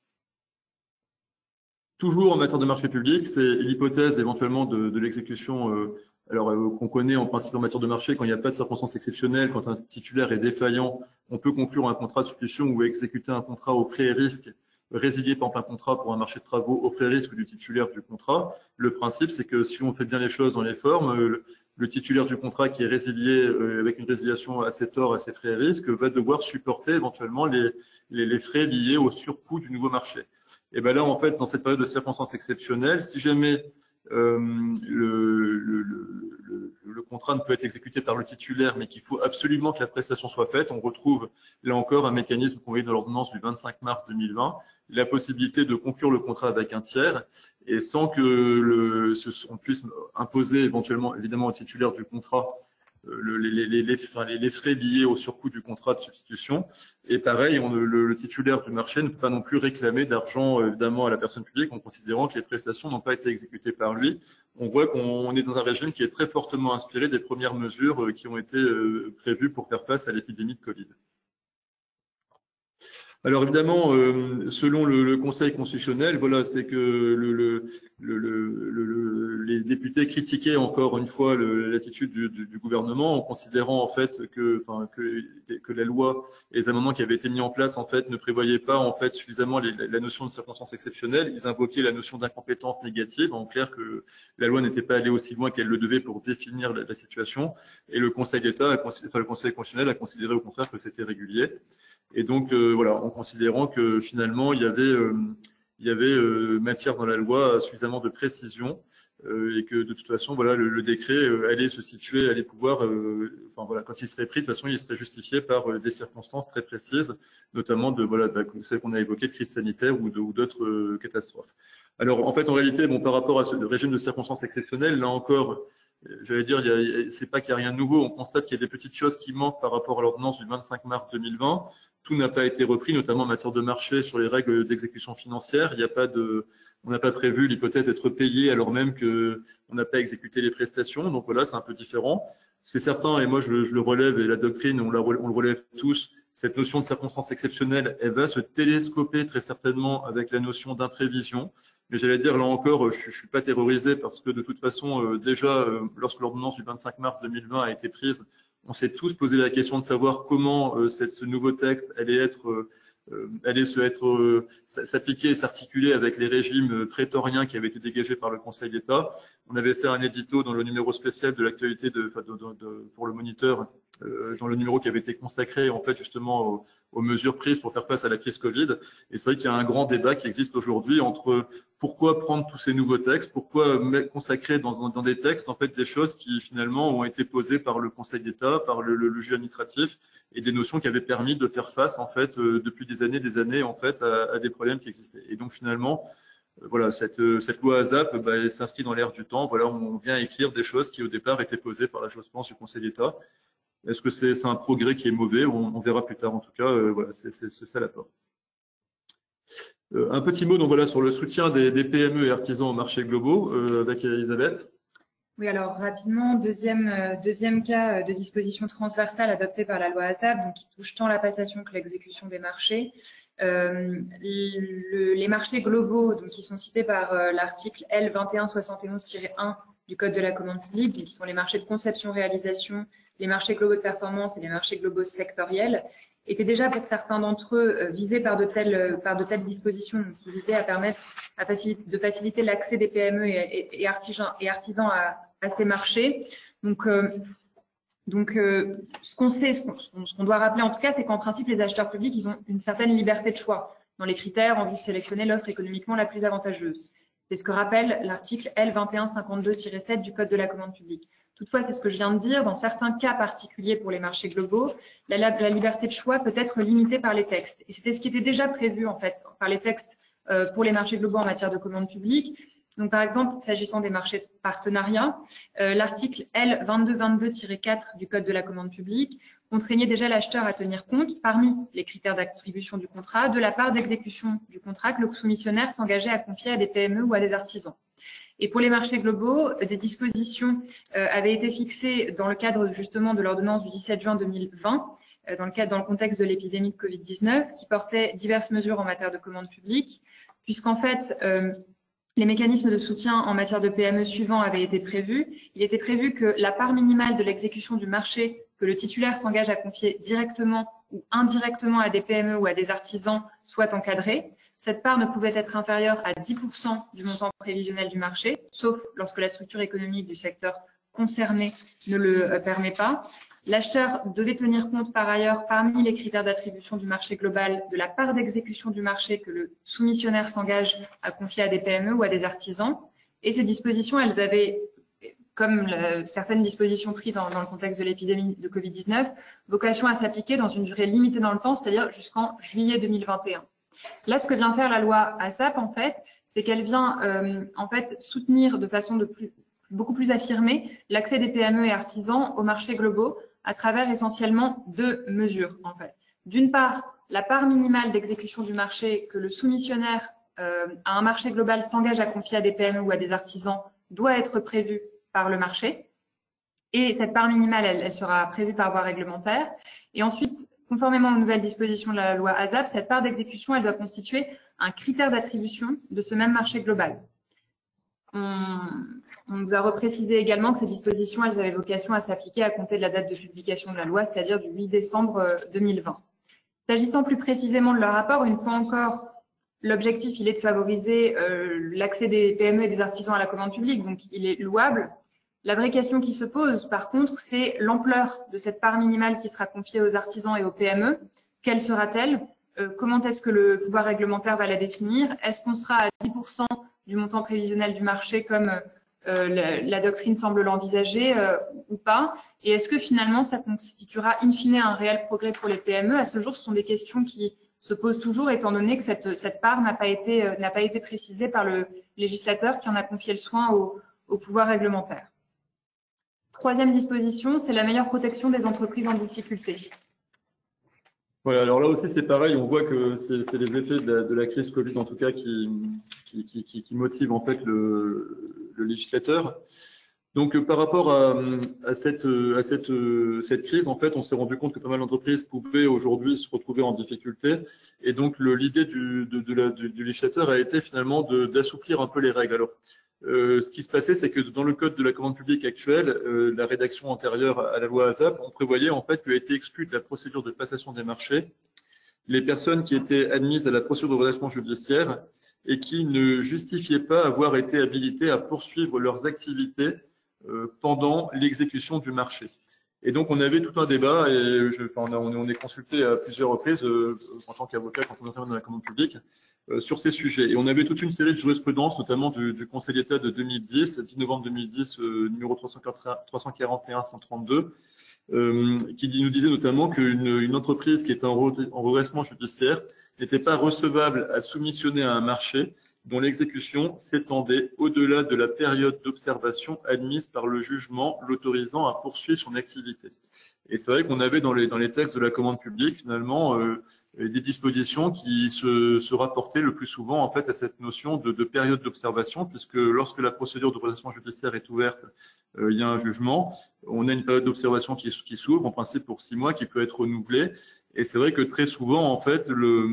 Toujours en matière de marché public, c'est l'hypothèse éventuellement de, de l'exécution euh, alors euh, qu'on connaît en principe en matière de marché, quand il n'y a pas de circonstances exceptionnelles, quand un titulaire est défaillant, on peut conclure un contrat de substitution ou exécuter un contrat au prix et risque, résilier par exemple un contrat pour un marché de travaux au frais et risque du titulaire du contrat. Le principe, c'est que si on fait bien les choses dans les formes, le, le titulaire du contrat qui est résilié euh, avec une résiliation à ses torts, à ses frais et risques, va devoir supporter éventuellement les, les, les frais liés au surcoût du nouveau marché. Et bien là, en fait, dans cette période de circonstances exceptionnelles, si jamais euh, le, le, le, le contrat ne peut être exécuté par le titulaire, mais qu'il faut absolument que la prestation soit faite, on retrouve là encore un mécanisme qu'on voit dans l'ordonnance du vingt-cinq mars deux mille vingt, la possibilité de conclure le contrat avec un tiers, et sans que le, ce, on puisse imposer éventuellement, évidemment, au titulaire du contrat Le, les, les, les, enfin, les frais liés au surcoût du contrat de substitution. Et pareil, on, le, le titulaire du marché ne peut pas non plus réclamer d'argent évidemment à la personne publique en considérant que les prestations n'ont pas été exécutées par lui. On voit qu'on est dans un régime qui est très fortement inspiré des premières mesures qui ont été prévues pour faire face à l'épidémie de Covid. Alors évidemment, euh, selon le, le Conseil constitutionnel, voilà, c'est que le, le, le, le, le, les députés critiquaient encore une fois l'attitude du, du, du gouvernement en considérant en fait que, enfin, que, que la loi et les amendements qui avaient été mis en place en fait ne prévoyaient pas en fait suffisamment les, la notion de circonstances exceptionnelles. Ils invoquaient la notion d'incompétence négative, en clair que la loi n'était pas allée aussi loin qu'elle le devait pour définir la, la situation. Et le Conseil d'État, enfin le Conseil constitutionnel a considéré au contraire que c'était régulier. Et donc euh, voilà, en considérant que finalement il y avait euh, il y avait euh, matière dans la loi suffisamment de précision euh, et que de toute façon, voilà, le, le décret euh, allait se situer, allait pouvoir, euh, enfin voilà, quand il serait pris, de toute façon, il serait justifié par euh, des circonstances très précises, notamment de voilà, de, celles qu'on a évoquées, de crise sanitaire ou d'autres euh, catastrophes. Alors, en fait, en réalité, bon, par rapport à ce régime de circonstances exceptionnelles, là encore, j'allais dire, c'est pas qu'il n'y a rien de nouveau. On constate qu'il y a des petites choses qui manquent par rapport à l'ordonnance du vingt-cinq mars deux mille vingt. Tout n'a pas été repris, notamment en matière de marché sur les règles d'exécution financière. Il n'y a pas de, on n'a pas prévu l'hypothèse d'être payé alors même que on n'a pas exécuté les prestations. Donc voilà, c'est un peu différent. C'est certain, et moi je, je le relève, et la doctrine, on, la, on le relève tous, cette notion de circonstance exceptionnelle, elle va se télescoper très certainement avec la notion d'imprévision. Mais j'allais dire, là encore, je ne suis pas terrorisé parce que de toute façon, euh, déjà, euh, lorsque l'ordonnance du vingt-cinq mars deux mille vingt a été prise, on s'est tous posé la question de savoir comment euh, cette, ce nouveau texte allait être, euh, allait se être euh, s'appliquer et s'articuler avec les régimes prétoriens qui avaient été dégagés par le Conseil d'État. On avait fait un édito dans le numéro spécial de l'actualité de, de, de, de, pour le moniteur, euh, dans le numéro qui avait été consacré en fait justement aux, aux mesures prises pour faire face à la crise Covid. Et c'est vrai qu'il y a un grand débat qui existe aujourd'hui entre pourquoi prendre tous ces nouveaux textes, pourquoi consacrer dans, dans des textes en fait des choses qui finalement ont été posées par le Conseil d'État, par le, le, le juge administratif, et des notions qui avaient permis de faire face en fait euh, depuis des années, des années en fait à, à des problèmes qui existaient. Et donc finalement, euh, voilà, cette, cette loi ASAP, bah, elle s'inscrit dans l'air du temps. Voilà, on vient écrire des choses qui au départ étaient posées par la jurisprudence du Conseil d'État. Est-ce que c'est un progrès qui est mauvais? on, on verra plus tard. En tout cas, euh, voilà, c'est ça l'apport. Euh, un petit mot donc voilà sur le soutien des, des P M E et artisans aux marchés globaux euh, avec Elisabeth. Oui, alors rapidement, deuxième, euh, deuxième cas de disposition transversale adoptée par la loi ASAP, donc qui touche tant la passation que l'exécution des marchés. Euh, le, les marchés globaux, donc qui sont cités par euh, l'article L vingt et un soixante et onze tiret un du Code de la commande publique, donc qui sont les marchés de conception-réalisation, les marchés globaux de performance et les marchés globaux sectoriels, étaient déjà pour certains d'entre eux euh, visés par de telles, par de telles dispositions donc, qui visaient à permettre à faciliter, de faciliter l'accès des P M E et, et, et, artisans, et artisans à, à ces marchés. Donc, euh, donc euh, ce qu'on sait, ce qu'on qu'on doit rappeler en tout cas, c'est qu'en principe, les acheteurs publics, ils ont une certaine liberté de choix dans les critères en vue de sélectionner l'offre économiquement la plus avantageuse. C'est ce que rappelle l'article L vingt et un cinquante-deux tiret sept du Code de la commande publique. Toutefois, c'est ce que je viens de dire, dans certains cas particuliers pour les marchés globaux, la, la liberté de choix peut être limitée par les textes. Et c'était ce qui était déjà prévu en fait par les textes euh, pour les marchés globaux en matière de commande publique. Donc, par exemple, s'agissant des marchés de partenariat, euh, l'article L vingt-deux vingt-deux tiret quatre du Code de la commande publique contraignait déjà l'acheteur à tenir compte, parmi les critères d'attribution du contrat, de la part d'exécution du contrat que le soumissionnaire s'engageait à confier à des P M E ou à des artisans. Et pour les marchés globaux, des dispositions euh, avaient été fixées dans le cadre justement de l'ordonnance du dix-sept juin deux mille vingt, euh, dans, le cadre, dans le contexte de l'épidémie de Covid dix-neuf, qui portait diverses mesures en matière de commande publique, puisqu'en fait, euh, les mécanismes de soutien en matière de P M E suivants avaient été prévus. Il était prévu que la part minimale de l'exécution du marché que le titulaire s'engage à confier directement ou indirectement à des P M E ou à des artisans soit encadrée. Cette part ne pouvait être inférieure à dix pour cent du montant prévisionnel du marché, sauf lorsque la structure économique du secteur concerné ne le permet pas. L'acheteur devait tenir compte par ailleurs, parmi les critères d'attribution du marché global, de la part d'exécution du marché que le soumissionnaire s'engage à confier à des P M E ou à des artisans. Et ces dispositions, elles avaient, comme le, certaines dispositions prises en, dans le contexte de l'épidémie de Covid dix-neuf, vocation à s'appliquer dans une durée limitée dans le temps, c'est-à-dire jusqu'en juillet deux mille vingt et un. Là, ce que vient faire la loi ASAP, en fait, c'est qu'elle vient euh, en fait soutenir de façon de plus, beaucoup plus affirmée l'accès des P M E et artisans aux marchés globaux à travers essentiellement deux mesures, en fait. D'une part, la part minimale d'exécution du marché que le soumissionnaire euh, à un marché global s'engage à confier à des P M E ou à des artisans doit être prévue par le marché. Et cette part minimale, elle, elle sera prévue par voie réglementaire. Et ensuite, conformément aux nouvelles dispositions de la loi ASAP, cette part d'exécution, elle doit constituer un critère d'attribution de ce même marché global. On, on nous a reprécisé également que ces dispositions, elles avaient vocation à s'appliquer à compter de la date de publication de la loi, c'est-à-dire du huit décembre deux mille vingt. S'agissant plus précisément de leur rapport, une fois encore, l'objectif, il est de favoriser euh, l'accès des P M E et des artisans à la commande publique, donc il est louable. La vraie question qui se pose, par contre, c'est l'ampleur de cette part minimale qui sera confiée aux artisans et aux P M E. Quelle sera-t-elle? euh, Comment est-ce que le pouvoir réglementaire va la définir? Est-ce qu'on sera à dix pour cent du montant prévisionnel du marché comme euh, la, la doctrine semble l'envisager euh, ou pas? Et est-ce que finalement ça constituera in fine un réel progrès pour les P M E? À ce jour, ce sont des questions qui se posent toujours, étant donné que cette, cette part n'a pas été, euh, n'a pas été précisée par le législateur qui en a confié le soin au, au pouvoir réglementaire. Troisième disposition, c'est la meilleure protection des entreprises en difficulté. Voilà, alors là aussi c'est pareil, on voit que c'est les effets de la, de la crise Covid en tout cas qui, qui, qui, qui motivent en fait le, le législateur. Donc par rapport à, à, cette, à cette, cette crise, en fait, on s'est rendu compte que pas mal d'entreprises pouvaient aujourd'hui se retrouver en difficulté. Et donc l'idée du, de, de la, du, du législateur a été finalement d'assouplir un peu les règles. Alors, Euh, ce qui se passait, c'est que dans le code de la commande publique actuelle, euh, la rédaction antérieure à la loi ASAP, on prévoyait en fait qu'il était exclu de la procédure de passation des marchés les personnes qui étaient admises à la procédure de redressement judiciaire et qui ne justifiaient pas avoir été habilitées à poursuivre leurs activités euh, pendant l'exécution du marché. Et donc, on avait tout un débat et je, enfin, on, a, on est consulté à plusieurs reprises euh, en tant qu'avocat quand on intervient dans la commande publique euh, sur ces sujets. Et on avait toute une série de jurisprudences, notamment du, du Conseil d'État de deux mille dix, dix novembre deux mille dix, euh, numéro trois cent quarante et un cent trente-deux, euh, qui nous disait notamment qu'une une entreprise qui est en, en redressement judiciaire n'était pas recevable à soumissionner à un marché dont l'exécution s'étendait au-delà de la période d'observation admise par le jugement l'autorisant à poursuivre son activité. Et c'est vrai qu'on avait dans les, dans les textes de la commande publique, finalement, euh, des dispositions qui se, se rapportaient le plus souvent en fait à cette notion de, de période d'observation, puisque lorsque la procédure de redressement judiciaire est ouverte, euh, il y a un jugement, on a une période d'observation qui, qui s'ouvre, en principe pour six mois, qui peut être renouvelée. Et c'est vrai que très souvent, en fait,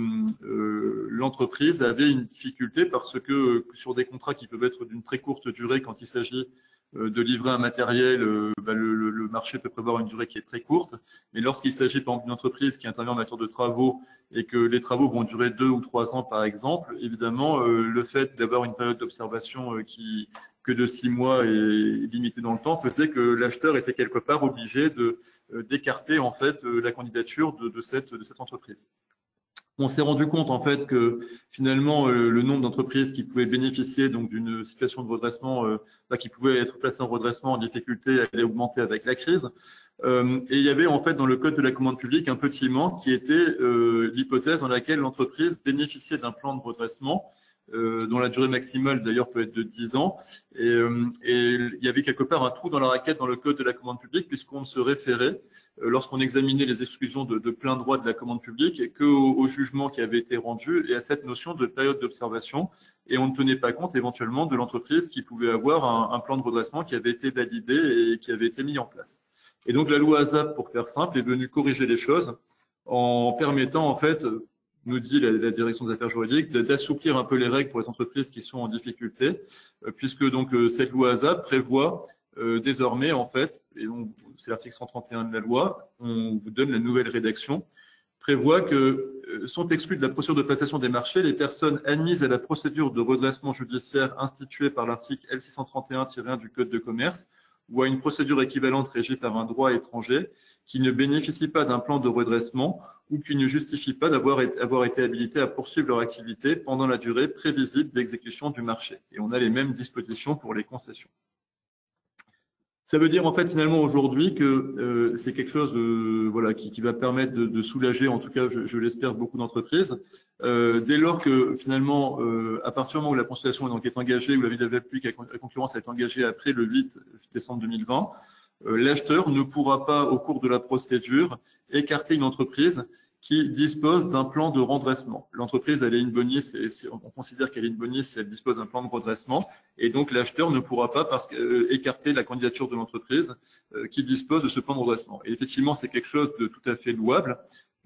l'entreprise euh, avait une difficulté parce que euh, sur des contrats qui peuvent être d'une très courte durée, quand il s'agit euh, de livrer un matériel, euh, bah, le, le marché peut prévoir une durée qui est très courte. Mais lorsqu'il s'agit par exemple d'une entreprise qui intervient en matière de travaux et que les travaux vont durer deux ou trois ans, par exemple, évidemment, euh, le fait d'avoir une période d'observation euh, qui que de six mois et limitée dans le temps faisait que l'acheteur était quelque part obligé de d'écarter en fait la candidature de, de, cette, de cette entreprise. On s'est rendu compte en fait que finalement euh, le nombre d'entreprises qui pouvaient bénéficier donc d'une situation de redressement, euh, bah, qui pouvaient être placées en redressement en difficulté, allait augmenter avec la crise. Euh, et il y avait en fait dans le code de la commande publique un petit aimant qui était euh, l'hypothèse dans laquelle l'entreprise bénéficiait d'un plan de redressement Euh, dont la durée maximale d'ailleurs peut être de dix ans. Et, euh, et il y avait quelque part un trou dans la raquette dans le code de la commande publique puisqu'on se référait, euh, lorsqu'on examinait les exclusions de, de plein droit de la commande publique, qu'au au jugement qui avait été rendu et à cette notion de période d'observation. Et on ne tenait pas compte éventuellement de l'entreprise qui pouvait avoir un, un plan de redressement qui avait été validé et qui avait été mis en place. Et donc la loi ASAP, pour faire simple, est venue corriger les choses en permettant en fait, nous dit la, la direction des affaires juridiques, d'assouplir un peu les règles pour les entreprises qui sont en difficulté, euh, puisque donc euh, cette loi ASAP prévoit euh, désormais en fait, et c'est l'article cent trente et un de la loi, on vous donne la nouvelle rédaction, prévoit que euh, sont exclues de la procédure de passation des marchés les personnes admises à la procédure de redressement judiciaire instituée par l'article L six cent trente et un tiret un du Code de commerce ou à une procédure équivalente régie par un droit étranger qui ne bénéficient pas d'un plan de redressement ou qui ne justifient pas d'avoir avoir été habilités à poursuivre leur activité pendant la durée prévisible d'exécution du marché. Et on a les mêmes dispositions pour les concessions. Ça veut dire en fait finalement aujourd'hui que euh, c'est quelque chose euh, voilà, qui, qui va permettre de, de soulager, en tout cas je, je l'espère, beaucoup d'entreprises. Euh, dès lors que finalement, euh, à partir du moment où la consultation est, donc, est engagée, où la vie de la publique à la concurrence est engagée après le huit décembre deux mille vingt, euh, l'acheteur ne pourra pas au cours de la procédure écarter une entreprise qui dispose d'un plan de redressement. L'entreprise, elle est in bonis, on considère qu'elle est in bonis si elle dispose d'un plan de redressement, et donc l'acheteur ne pourra pas parce, euh, écarter la candidature de l'entreprise euh, qui dispose de ce plan de redressement. Et effectivement, c'est quelque chose de tout à fait louable,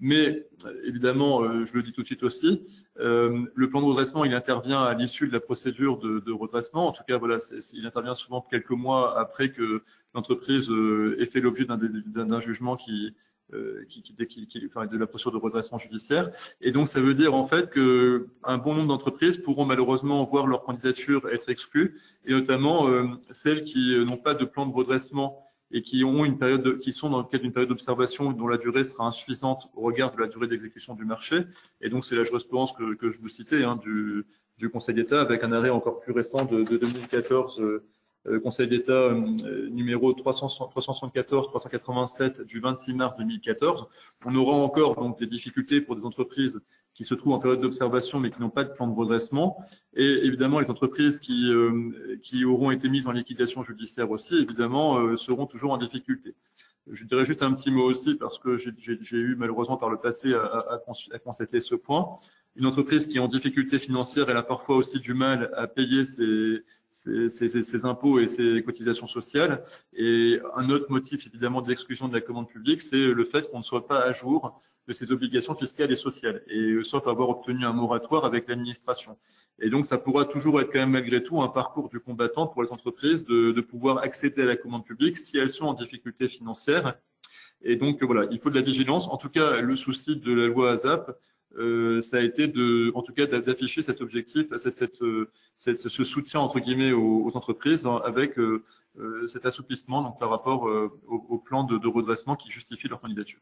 Mais évidemment, euh, je le dis tout de suite aussi, euh, le plan de redressement, il intervient à l'issue de la procédure de, de redressement. En tout cas, voilà, c'est, c'est, il intervient souvent quelques mois après que l'entreprise euh, ait fait l'objet d'un, d'un, d'un jugement qui, euh, qui, qui, qui, qui, enfin, de la procédure de redressement judiciaire. Et donc, ça veut dire en fait que un bon nombre d'entreprises pourront malheureusement voir leur candidature être exclue, et notamment euh, celles qui n'ont pas de plan de redressement et qui ont une période, de, qui sont dans le cadre d'une période d'observation dont la durée sera insuffisante au regard de la durée d'exécution du marché. Et donc, c'est la jurisprudence que, que je vous citais hein, du, du Conseil d'État, avec un arrêt encore plus récent de, de deux mille quatorze, euh, Conseil d'État euh, numéro trois cent soixante-quatorze trois cent quatre-vingt-sept du vingt-six mars deux mille quatorze. On aura encore donc des difficultés pour des entreprises qui se trouvent en période d'observation mais qui n'ont pas de plan de redressement. Et évidemment, les entreprises qui, euh, qui auront été mises en liquidation judiciaire aussi, évidemment, euh, seront toujours en difficulté. Je dirais juste un petit mot aussi, parce que j'ai, j'ai, j'ai eu malheureusement par le passé à, à, à constater ce point. Une entreprise qui est en difficulté financière, elle a parfois aussi du mal à payer ses, ses, ses, ses impôts et ses cotisations sociales. Et un autre motif, évidemment, d'exclusion de la commande publique, c'est le fait qu'on ne soit pas à jour de ses obligations fiscales et sociales, et sauf avoir obtenu un moratoire avec l'administration. Et donc, ça pourra toujours être quand même malgré tout un parcours du combattant pour les entreprises de, de pouvoir accéder à la commande publique si elles sont en difficulté financière. Et donc, voilà, il faut de la vigilance. En tout cas, le souci de la loi ASAP, euh, ça a été de, en tout cas, d'afficher cet objectif, cette, cette, cette, ce soutien entre guillemets aux, aux entreprises hein, avec euh, cet assouplissement donc par rapport euh, au, au plan de, de redressement qui justifie leur candidature.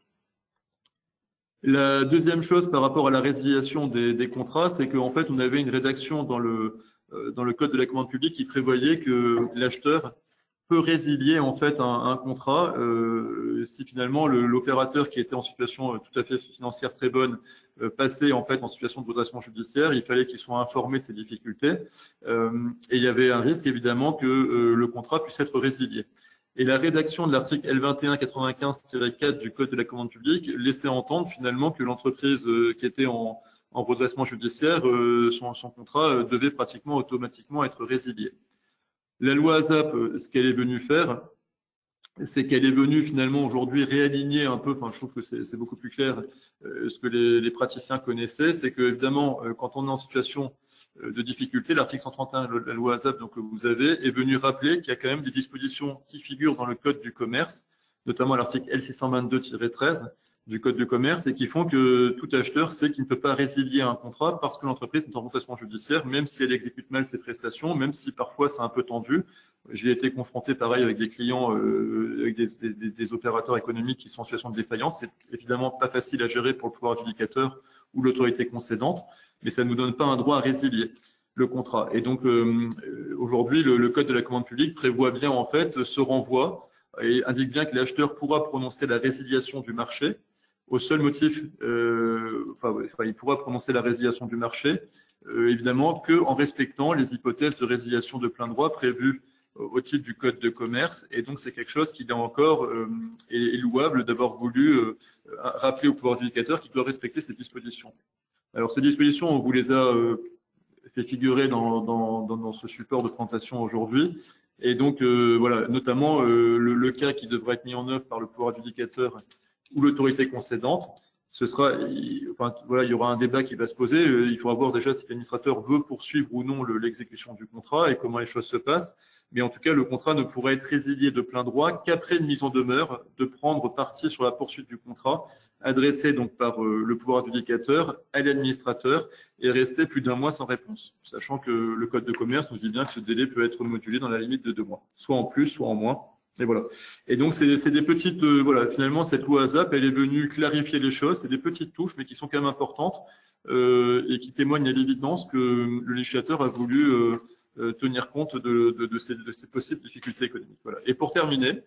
La deuxième chose par rapport à la résiliation des, des contrats, c'est qu'en fait, on avait une rédaction dans le, euh, dans le code de la commande publique qui prévoyait que l'acheteur peut résilier en fait un, un contrat euh, si finalement le, l'opérateur qui était en situation tout à fait financière très bonne euh, passait en fait en situation de redressement judiciaire, il fallait qu'il soit informé de ses difficultés euh, et il y avait un risque évidemment que euh, le contrat puisse être résilié. Et la rédaction de l'article L vingt et un quatre-vingt-quinze tiret quatre du Code de la commande publique laissait entendre finalement que l'entreprise euh, qui était en, en redressement judiciaire, euh, son, son contrat euh, devait pratiquement automatiquement être résilié. La loi ASAP, euh, ce qu'elle est venue faire, c'est qu'elle est venue finalement aujourd'hui réaligner un peu, enfin je trouve que c'est, c'est beaucoup plus clair euh, ce que les, les praticiens connaissaient, c'est que évidemment euh, quand on est en situation de difficulté, l'article cent trente et un de la loi ASAP donc, que vous avez est venu rappeler qu'il y a quand même des dispositions qui figurent dans le Code du commerce, notamment l'article L six cent vingt-deux tiret treize du Code du commerce, et qui font que tout acheteur sait qu'il ne peut pas résilier un contrat parce que l'entreprise est en redressement judiciaire, même si elle exécute mal ses prestations, même si parfois c'est un peu tendu. J'ai été confronté pareil avec des clients, euh, avec des, des, des opérateurs économiques qui sont en situation de défaillance. C'est évidemment pas facile à gérer pour le pouvoir adjudicateur ou l'autorité concédante, mais ça ne nous donne pas un droit à résilier le contrat. Et donc euh, aujourd'hui, le, le Code de la commande publique prévoit bien en fait ce renvoi et indique bien que l'acheteur pourra prononcer la résiliation du marché au seul motif, euh, enfin, enfin, il pourra prononcer la résiliation du marché, euh, évidemment, qu'en respectant les hypothèses de résiliation de plein droit prévues au titre du Code de commerce. Et donc, c'est quelque chose qui, là encore, euh, est, est louable d'avoir voulu euh, rappeler au pouvoir adjudicateur qu'il doit respecter ces dispositions. Alors, ces dispositions, on vous les a euh, fait figurer dans, dans, dans, dans ce support de présentation aujourd'hui. Et donc, euh, voilà, notamment euh, le, le cas qui devrait être mis en œuvre par le pouvoir adjudicateur ou l'autorité concédante, ce sera, enfin, voilà, il y aura un débat qui va se poser. Il faudra voir déjà si l'administrateur veut poursuivre ou non le, l'exécution du contrat et comment les choses se passent. Mais en tout cas, le contrat ne pourra être résilié de plein droit qu'après une mise en demeure de prendre parti sur la poursuite du contrat, adressé donc par euh, le pouvoir adjudicateur à l'administrateur et rester plus d'un mois sans réponse, sachant que le Code de commerce nous dit bien que ce délai peut être modulé dans la limite de deux mois, soit en plus, soit en moins. Et voilà. Et donc, c'est, c'est des petites, euh, voilà, finalement, cette loi ASAP, elle est venue clarifier les choses. C'est des petites touches, mais qui sont quand même importantes euh, et qui témoignent à l'évidence que le législateur a voulu euh, euh, tenir compte de, de, de, ces, de ces possibles difficultés économiques. Voilà. Et pour terminer,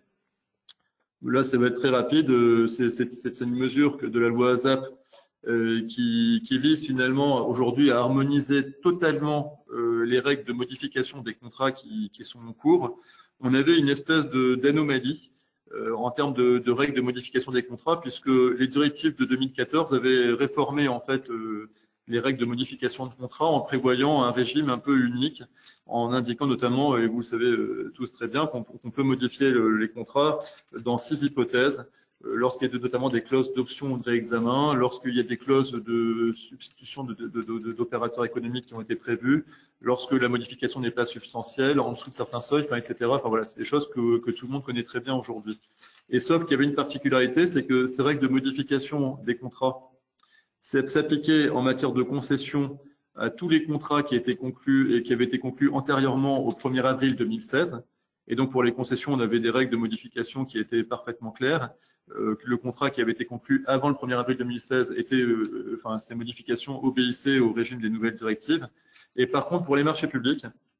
là, ça va être très rapide. C'est, c'est, c'est une mesure que de la loi ASAP euh, qui, qui vise finalement aujourd'hui à harmoniser totalement euh, les règles de modification des contrats qui, qui sont en cours. On avait une espèce de, d'anomalie euh, en termes de, de règles de modification des contrats, puisque les directives de deux mille quatorze avaient réformé en fait euh, les règles de modification de contrat en prévoyant un régime un peu unique, en indiquant notamment, et vous le savez euh, tous très bien, qu'on, qu'on peut modifier le, les contrats dans six hypothèses. lorsqu'il y a notamment des clauses d'option ou de réexamen, lorsqu'il y a des clauses de substitution d'opérateurs économiques qui ont été prévues, lorsque la modification n'est pas substantielle, en dessous de certains seuils, enfin, et cetera. Enfin voilà, c'est des choses que, que tout le monde connaît très bien aujourd'hui. Et sauf qu'il y avait une particularité, c'est que ces règles de modification des contrats s'appliquaient en matière de concession à tous les contrats qui étaient conclus et qui avaient été conclus antérieurement au premier avril deux mille seize. Et donc, pour les concessions, on avait des règles de modification qui étaient parfaitement claires. Euh, le contrat qui avait été conclu avant le premier avril deux mille seize était, euh, enfin, ces modifications obéissaient au régime des nouvelles directives. Et par contre, pour les marchés publics,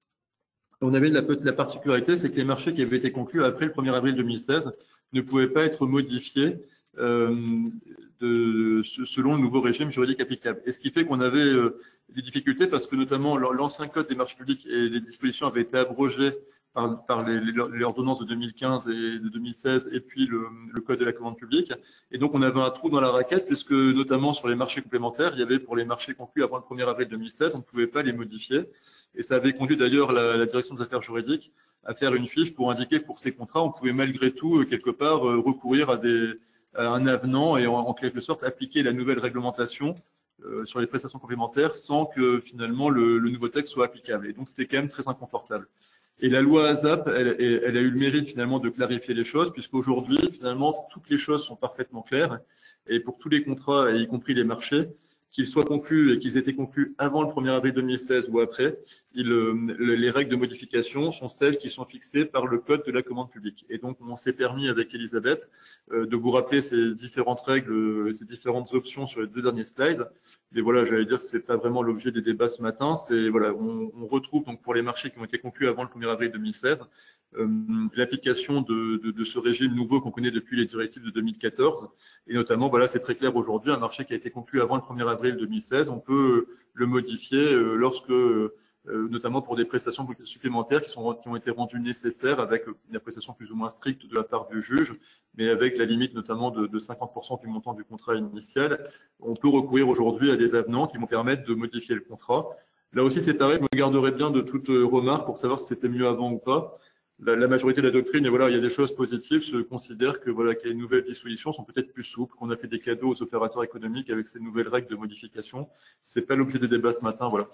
on avait la, la particularité, c'est que les marchés qui avaient été conclus après le premier avril deux mille seize ne pouvaient pas être modifiés euh, de, selon le nouveau régime juridique applicable. Et ce qui fait qu'on avait euh, des difficultés parce que notamment l'ancien code des marchés publics et les dispositions avaient été abrogées par, par les, les, les ordonnances de deux mille quinze et de deux mille seize et puis le, le code de la commande publique. Et donc, on avait un trou dans la raquette puisque notamment sur les marchés complémentaires, il y avait pour les marchés conclus avant le premier avril deux mille seize, on ne pouvait pas les modifier. Et ça avait conduit d'ailleurs la, la direction des affaires juridiques à faire une fiche pour indiquer que pour ces contrats, on pouvait malgré tout, quelque part, recourir à, des, à un avenant et en, en quelque sorte appliquer la nouvelle réglementation euh, sur les prestations complémentaires sans que finalement le, le nouveau texte soit applicable. Et donc, c'était quand même très inconfortable. Et la loi ASAP, elle, elle a eu le mérite finalement de clarifier les choses, puisqu'aujourd'hui, finalement, toutes les choses sont parfaitement claires. Et pour tous les contrats, y compris les marchés, qu'ils soient conclus et qu'ils aient été conclus avant le premier avril deux mille seize ou après, il, les règles de modification sont celles qui sont fixées par le code de la commande publique. Et donc, on s'est permis avec Elisabeth de vous rappeler ces différentes règles, ces différentes options sur les deux derniers slides. Mais voilà, j'allais dire, c'est pas vraiment l'objet des débats ce matin. C'est voilà, on, on retrouve donc pour les marchés qui ont été conclus avant le premier avril deux mille seize, euh, l'application de, de, de ce régime nouveau qu'on connaît depuis les directives de deux mille quatorze. Et notamment, voilà, c'est très clair aujourd'hui, un marché qui a été conclu avant le premier avril deux mille seize, on peut le modifier lorsque, notamment pour des prestations supplémentaires qui, sont, qui ont été rendues nécessaires avec une appréciation plus ou moins stricte de la part du juge, mais avec la limite notamment de, de cinquante pour cent du montant du contrat initial. On peut recourir aujourd'hui à des avenants qui vont permettre de modifier le contrat. Là aussi, c'est pareil, je me garderai bien de toute remarque pour savoir si c'était mieux avant ou pas. La, la majorité de la doctrine, et voilà, il y a des choses positives, se considère que voilà, que les nouvelles dispositions sont peut-être plus souples, qu'on a fait des cadeaux aux opérateurs économiques avec ces nouvelles règles de modification. C'est pas l'objet des débats ce matin, voilà.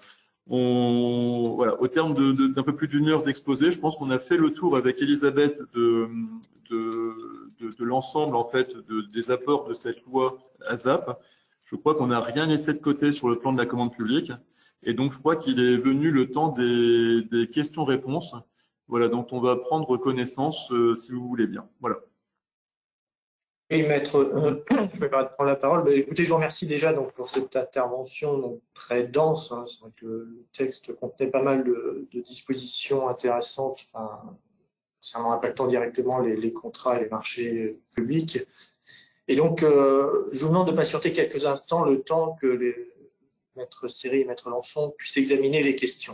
On, voilà, au terme de, de, d'un peu plus d'une heure d'exposé, je pense qu'on a fait le tour avec Elisabeth de, de, de, de l'ensemble en fait de, des apports de cette loi ASAP. Je crois qu'on n'a rien laissé de côté sur le plan de la commande publique, et donc je crois qu'il est venu le temps des, des questions-réponses. Voilà, donc on va prendre connaissance, euh, si vous voulez bien. Voilà. Et maître, euh, je vais pas prendre la parole. Mais écoutez, je vous remercie déjà donc, pour cette intervention donc, très dense. Hein. C'est vrai que le texte contenait pas mal de, de dispositions intéressantes, enfin, concernant impactant directement les, les contrats et les marchés publics. Et donc, euh, je vous demande de patienter quelques instants le temps que les maître Seri et maître Lançon puissent examiner les questions.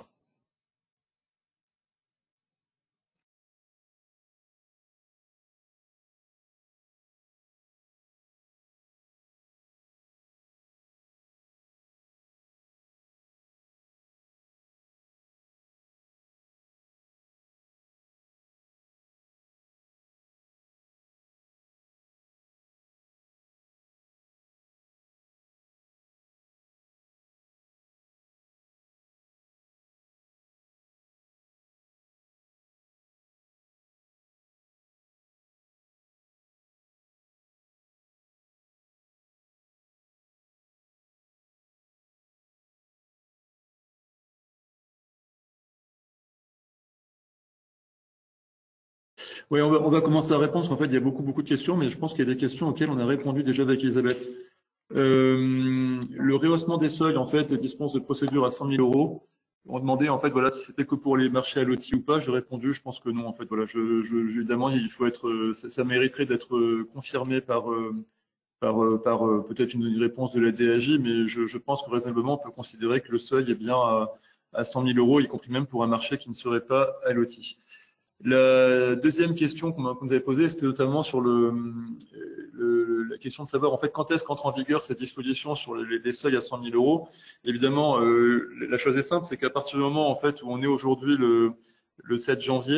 Oui, on va, on va commencer à répondre, parce qu'en fait, il y a beaucoup, beaucoup de questions, mais je pense qu'il y a des questions auxquelles on a répondu déjà avec Elisabeth. Euh, le rehaussement des seuils, en fait, dispense de procédure à cent mille euros. On demandait, en fait, voilà, si c'était que pour les marchés à l'O T I ou pas. J'ai répondu, je pense que non, en fait, voilà, je, je, évidemment, il faut être, ça, ça mériterait d'être confirmé par, par, par peut-être une réponse de la D A J, mais je, je pense que raisonnablement, on peut considérer que le seuil est bien à, à cent mille euros, y compris même pour un marché qui ne serait pas à l'O T I. La deuxième question qu'on nous avait posée, c'était notamment sur le, le, la question de savoir en fait quand est-ce qu'entre en vigueur cette disposition sur les, les seuils à cent mille euros. Évidemment, euh, la chose est simple, c'est qu'à partir du moment en fait où on est aujourd'hui le, le sept janvier,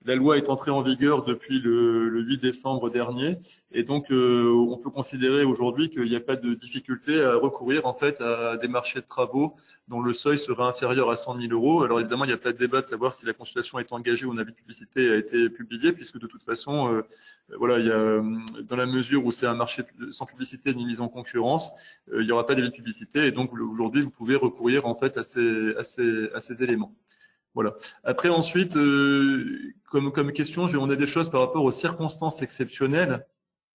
la loi est entrée en vigueur depuis le, le huit décembre dernier, et donc euh, on peut considérer aujourd'hui qu'il n'y a pas de difficulté à recourir en fait à des marchés de travaux dont le seuil serait inférieur à cent mille euros. Alors évidemment, il n'y a pas de débat de savoir si la consultation est engagée ou un avis de publicité a été publié, puisque de toute façon, euh, voilà, il y a, dans la mesure où c'est un marché sans publicité ni mise en concurrence, euh, il n'y aura pas d'avis de publicité, et donc aujourd'hui, vous pouvez recourir en fait à ces, à ces, à ces éléments. Voilà. Après, ensuite, euh, comme, comme question, on a des choses par rapport aux circonstances exceptionnelles.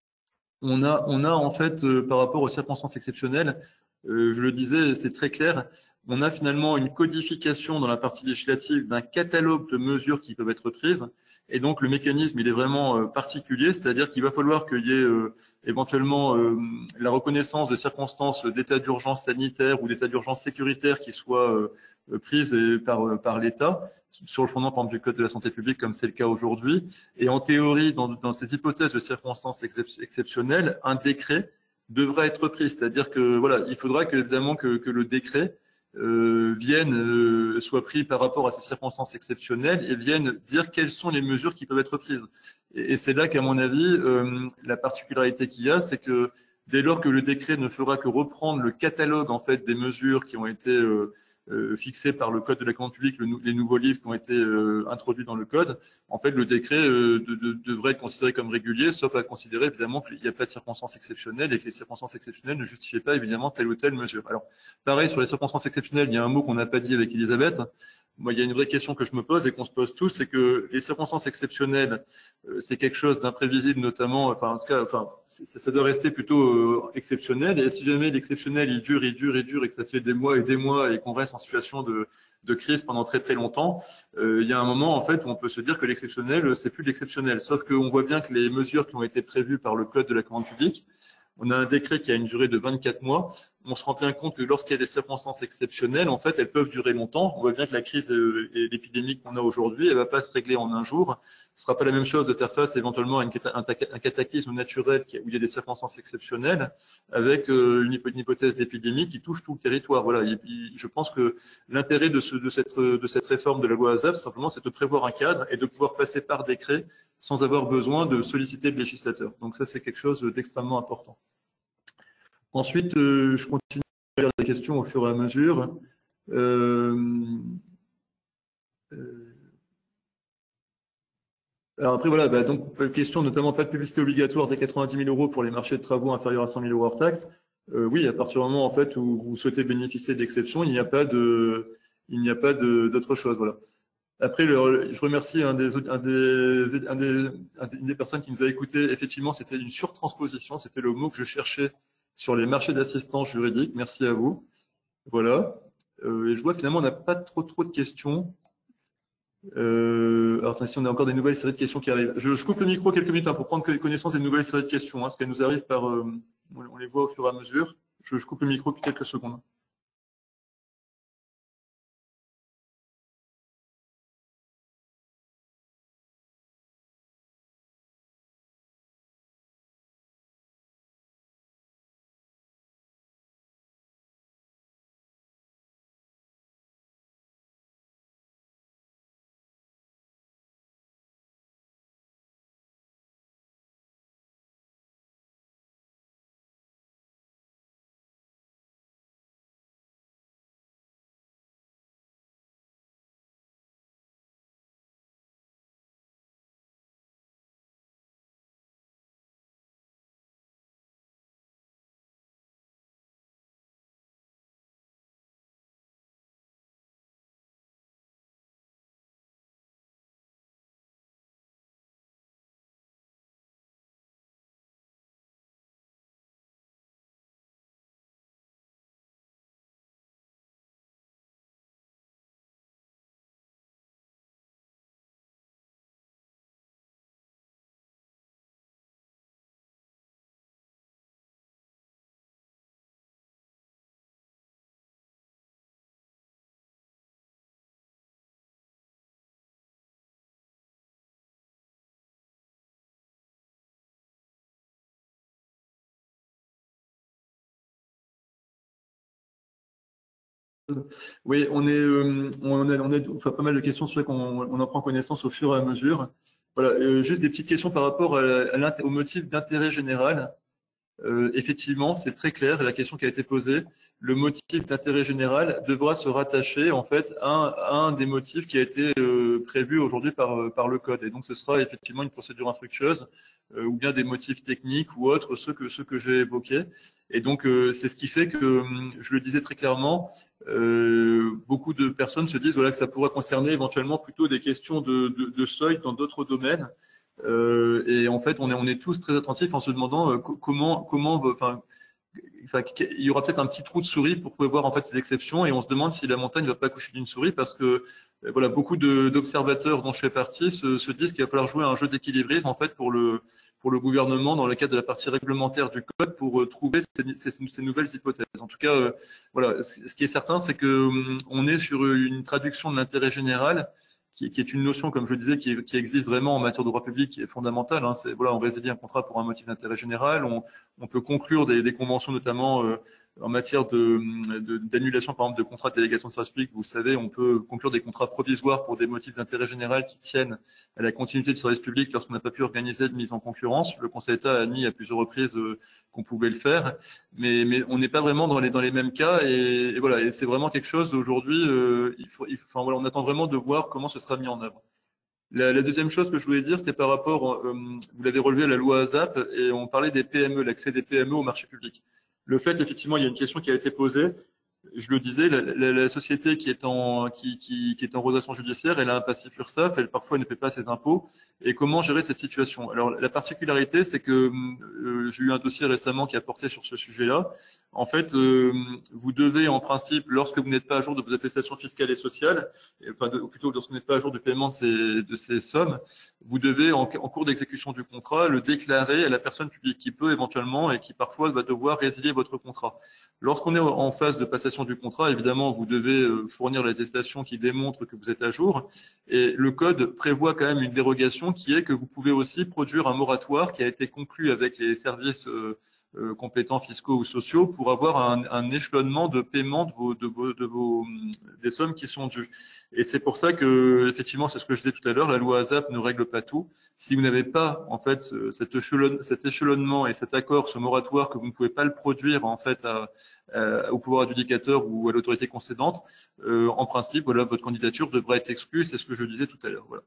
On a, on a en fait, euh, par rapport aux circonstances exceptionnelles, euh, je le disais, c'est très clair, on a finalement une codification dans la partie législative d'un catalogue de mesures qui peuvent être prises. Et donc, le mécanisme, il est vraiment euh, particulier, c'est-à-dire qu'il va falloir qu'il y ait euh, éventuellement euh, la reconnaissance de circonstances d'état d'urgence sanitaire ou d'état d'urgence sécuritaire qui soient euh, prises par, par l'État, sur le fondement, par exemple, du Code de la santé publique, comme c'est le cas aujourd'hui. Et en théorie, dans, dans ces hypothèses de circonstances excep exceptionnelles, un décret devra être pris. C'est-à-dire que voilà, il faudra que, évidemment que, que le décret euh, vienne, euh, soit pris par rapport à ces circonstances exceptionnelles et vienne dire quelles sont les mesures qui peuvent être prises. Et, et c'est là qu'à mon avis, euh, la particularité qu'il y a, c'est que dès lors que le décret ne fera que reprendre le catalogue en fait des mesures qui ont été euh, Euh, fixé par le Code de la commande publique, le, les nouveaux livres qui ont été euh, introduits dans le Code, en fait, le décret euh, de, de, devrait être considéré comme régulier, sauf à considérer évidemment qu'il n'y a pas de circonstances exceptionnelles et que les circonstances exceptionnelles ne justifiaient pas évidemment telle ou telle mesure. Alors, pareil, sur les circonstances exceptionnelles, il y a un mot qu'on n'a pas dit avec Elisabeth. Moi, il y a une vraie question que je me pose et qu'on se pose tous, c'est que les circonstances exceptionnelles, euh, c'est quelque chose d'imprévisible, notamment, enfin, en tout cas, enfin, ça doit rester plutôt euh, exceptionnel. Et si jamais l'exceptionnel, il dure, il dure, il dure, et que ça fait des mois et des mois et qu'on reste en situation de, de crise pendant très très longtemps, euh, il y a un moment, en fait, où on peut se dire que l'exceptionnel, c'est plus l'exceptionnel. Sauf qu'on voit bien que les mesures qui ont été prévues par le Code de la commande publique, on a un décret qui a une durée de vingt-quatre mois. On se rend bien compte que lorsqu'il y a des circonstances exceptionnelles, en fait, elles peuvent durer longtemps. On voit bien que la crise et l'épidémie qu'on a aujourd'hui, elle ne va pas se régler en un jour. Ce ne sera pas la même chose de faire face éventuellement à une, un cataclysme naturel où il y a des circonstances exceptionnelles avec une hypothèse d'épidémie qui touche tout le territoire. Voilà. Je pense que l'intérêt de, ce, de, cette, de cette réforme de la loi ASAP, simplement, c'est de prévoir un cadre et de pouvoir passer par décret sans avoir besoin de solliciter le législateur. Donc ça, c'est quelque chose d'extrêmement important. Ensuite, euh, je continue à lire les questions au fur et à mesure. Euh, euh, alors après, voilà, bah, donc question notamment pas de publicité obligatoire des quatre-vingt-dix mille euros pour les marchés de travaux inférieurs à cent mille euros hors taxe. Euh, oui, à partir du moment en fait où vous souhaitez bénéficier de l'exception, il n'y a pas de, il n'y a pas d'autre chose. Voilà. Après, le, je remercie un des, un des, un des, un des, une des personnes qui nous a écoutés. Effectivement, c'était une surtransposition. C'était le mot que je cherchais sur les marchés d'assistance juridique. Merci à vous. Voilà. Euh, et je vois que finalement, on n'a pas trop, trop de questions. Euh, alors, attends, si on a encore des nouvelles séries de questions qui arrivent. Je, je coupe le micro quelques minutes hein, pour prendre connaissance des nouvelles séries de questions. Hein, parce qu'elles nous arrivent par, euh, on les voit au fur et à mesure. Je, je coupe le micro quelques secondes. Oui, on est, euh, on a, on a enfin, pas mal de questions, c'est vrai qu'on on en prend connaissance au fur et à mesure. Voilà, euh, juste des petites questions par rapport à, à au motif d'intérêt général. Euh, effectivement, c'est très clair, la question qui a été posée, le motif d'intérêt général devra se rattacher en fait à un, à un des motifs qui a été euh, prévu aujourd'hui par, par le code. Et donc, ce sera effectivement une procédure infructueuse euh, ou bien des motifs techniques ou autres, ceux que, ceux que j'ai évoqués. Et donc, euh, c'est ce qui fait que, je le disais très clairement, euh, beaucoup de personnes se disent voilà, que ça pourrait concerner éventuellement plutôt des questions de, de, de seuil dans d'autres domaines. Euh, et en fait, on est, on est tous très attentifs en se demandant euh, comment, comment, enfin, enfin, il y aura peut-être un petit trou de souris pour prévoir en fait ces exceptions, et on se demande si la montagne ne va pas accoucher d'une souris, parce que euh, voilà, beaucoup d'observateurs dont je fais partie se, se disent qu'il va falloir jouer un jeu d'équilibrisme en fait pour le pour le gouvernement dans le cadre de la partie réglementaire du code pour euh, trouver ces, ces, ces nouvelles hypothèses. En tout cas, euh, voilà, ce qui est certain, c'est que hum, on est sur une traduction de l'intérêt général. Qui, qui est une notion, comme je le disais, qui, qui existe vraiment en matière de droit public, qui est fondamentale. Hein. C'est, voilà, on résilie un contrat pour un motif d'intérêt général. On, on peut conclure des, des conventions, notamment euh, en matière de, de, d'annulation, par exemple, de contrats de délégation de service public. Vous savez, on peut conclure des contrats provisoires pour des motifs d'intérêt général qui tiennent à la continuité du service public lorsqu'on n'a pas pu organiser de mise en concurrence. Le Conseil d'État a admis à plusieurs reprises euh, qu'on pouvait le faire, mais, mais on n'est pas vraiment dans les, dans les mêmes cas. Et, et voilà, et c'est vraiment quelque chose aujourd'hui. Euh, il faut, il faut, enfin, voilà, on attend vraiment de voir comment ce sera mis en œuvre. La, la deuxième chose que je voulais dire, c'est par rapport, euh, vous l'avez relevé, à la loi ASAP, et on parlait des P M E, l'accès des P M E au marché public. Le fait, effectivement, il y a une question qui a été posée. Je le disais, la, la, la société qui est en qui, qui, qui est en redressement judiciaire, elle a un passif URSSAF, elle parfois ne paie pas ses impôts. Et comment gérer cette situation? Alors la particularité, c'est que euh, j'ai eu un dossier récemment qui a porté sur ce sujet-là. En fait, euh, vous devez en principe, lorsque vous n'êtes pas à jour de vos attestations fiscales et sociales, et, enfin de, ou plutôt lorsque vous n'êtes pas à jour du paiement de ces, de ces sommes, vous devez en, en cours d'exécution du contrat le déclarer à la personne publique qui peut éventuellement et qui parfois va devoir résilier votre contrat. Lorsqu'on est en phase de passation du contrat, évidemment, vous devez fournir l'attestation qui démontre que vous êtes à jour. Et le code prévoit quand même une dérogation qui est que vous pouvez aussi produire un moratoire qui a été conclu avec les services euh, euh, compétents fiscaux ou sociaux pour avoir un, un échelonnement de paiement de vos, de vos, de vos, des sommes qui sont dues. Et c'est pour ça que, effectivement, c'est ce que je disais tout à l'heure, la loi ASAP ne règle pas tout. Si vous n'avez pas, en fait, cet, échelon, cet échelonnement et cet accord, ce moratoire, que vous ne pouvez pas le produire, en fait, à, à, au pouvoir adjudicateur ou à l'autorité concédante, euh, en principe, voilà, votre candidature devra être exclue. C'est ce que je disais tout à l'heure. Voilà.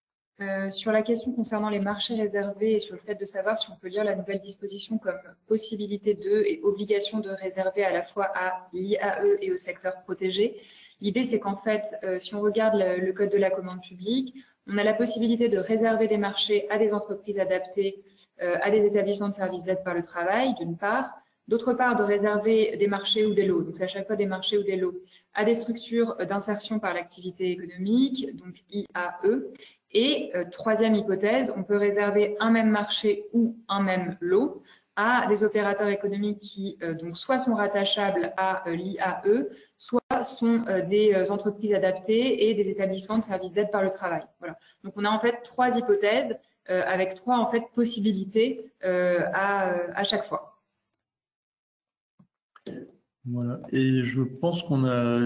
Euh, sur la question concernant les marchés réservés et sur le fait de savoir si on peut lire la nouvelle disposition comme possibilité de et obligation de réserver à la fois à l'I A E et au secteur protégé, l'idée c'est qu'en fait, euh, si on regarde le, le code de la commande publique, on a la possibilité de réserver des marchés à des entreprises adaptées, euh, à des établissements de services d'aide par le travail, d'une part. D'autre part, de réserver des marchés ou des lots, donc c'est à chaque fois des marchés ou des lots, à des structures d'insertion par l'activité économique, donc I A E. Et euh, troisième hypothèse, on peut réserver un même marché ou un même lot à des opérateurs économiques qui euh, donc soit sont rattachables à euh, l'I A E, soit sont euh, des euh, entreprises adaptées et des établissements de services d'aide par le travail. Voilà. Donc on a en fait trois hypothèses euh, avec trois en fait possibilités euh, à, à chaque fois. Voilà. Et je pense qu'on a.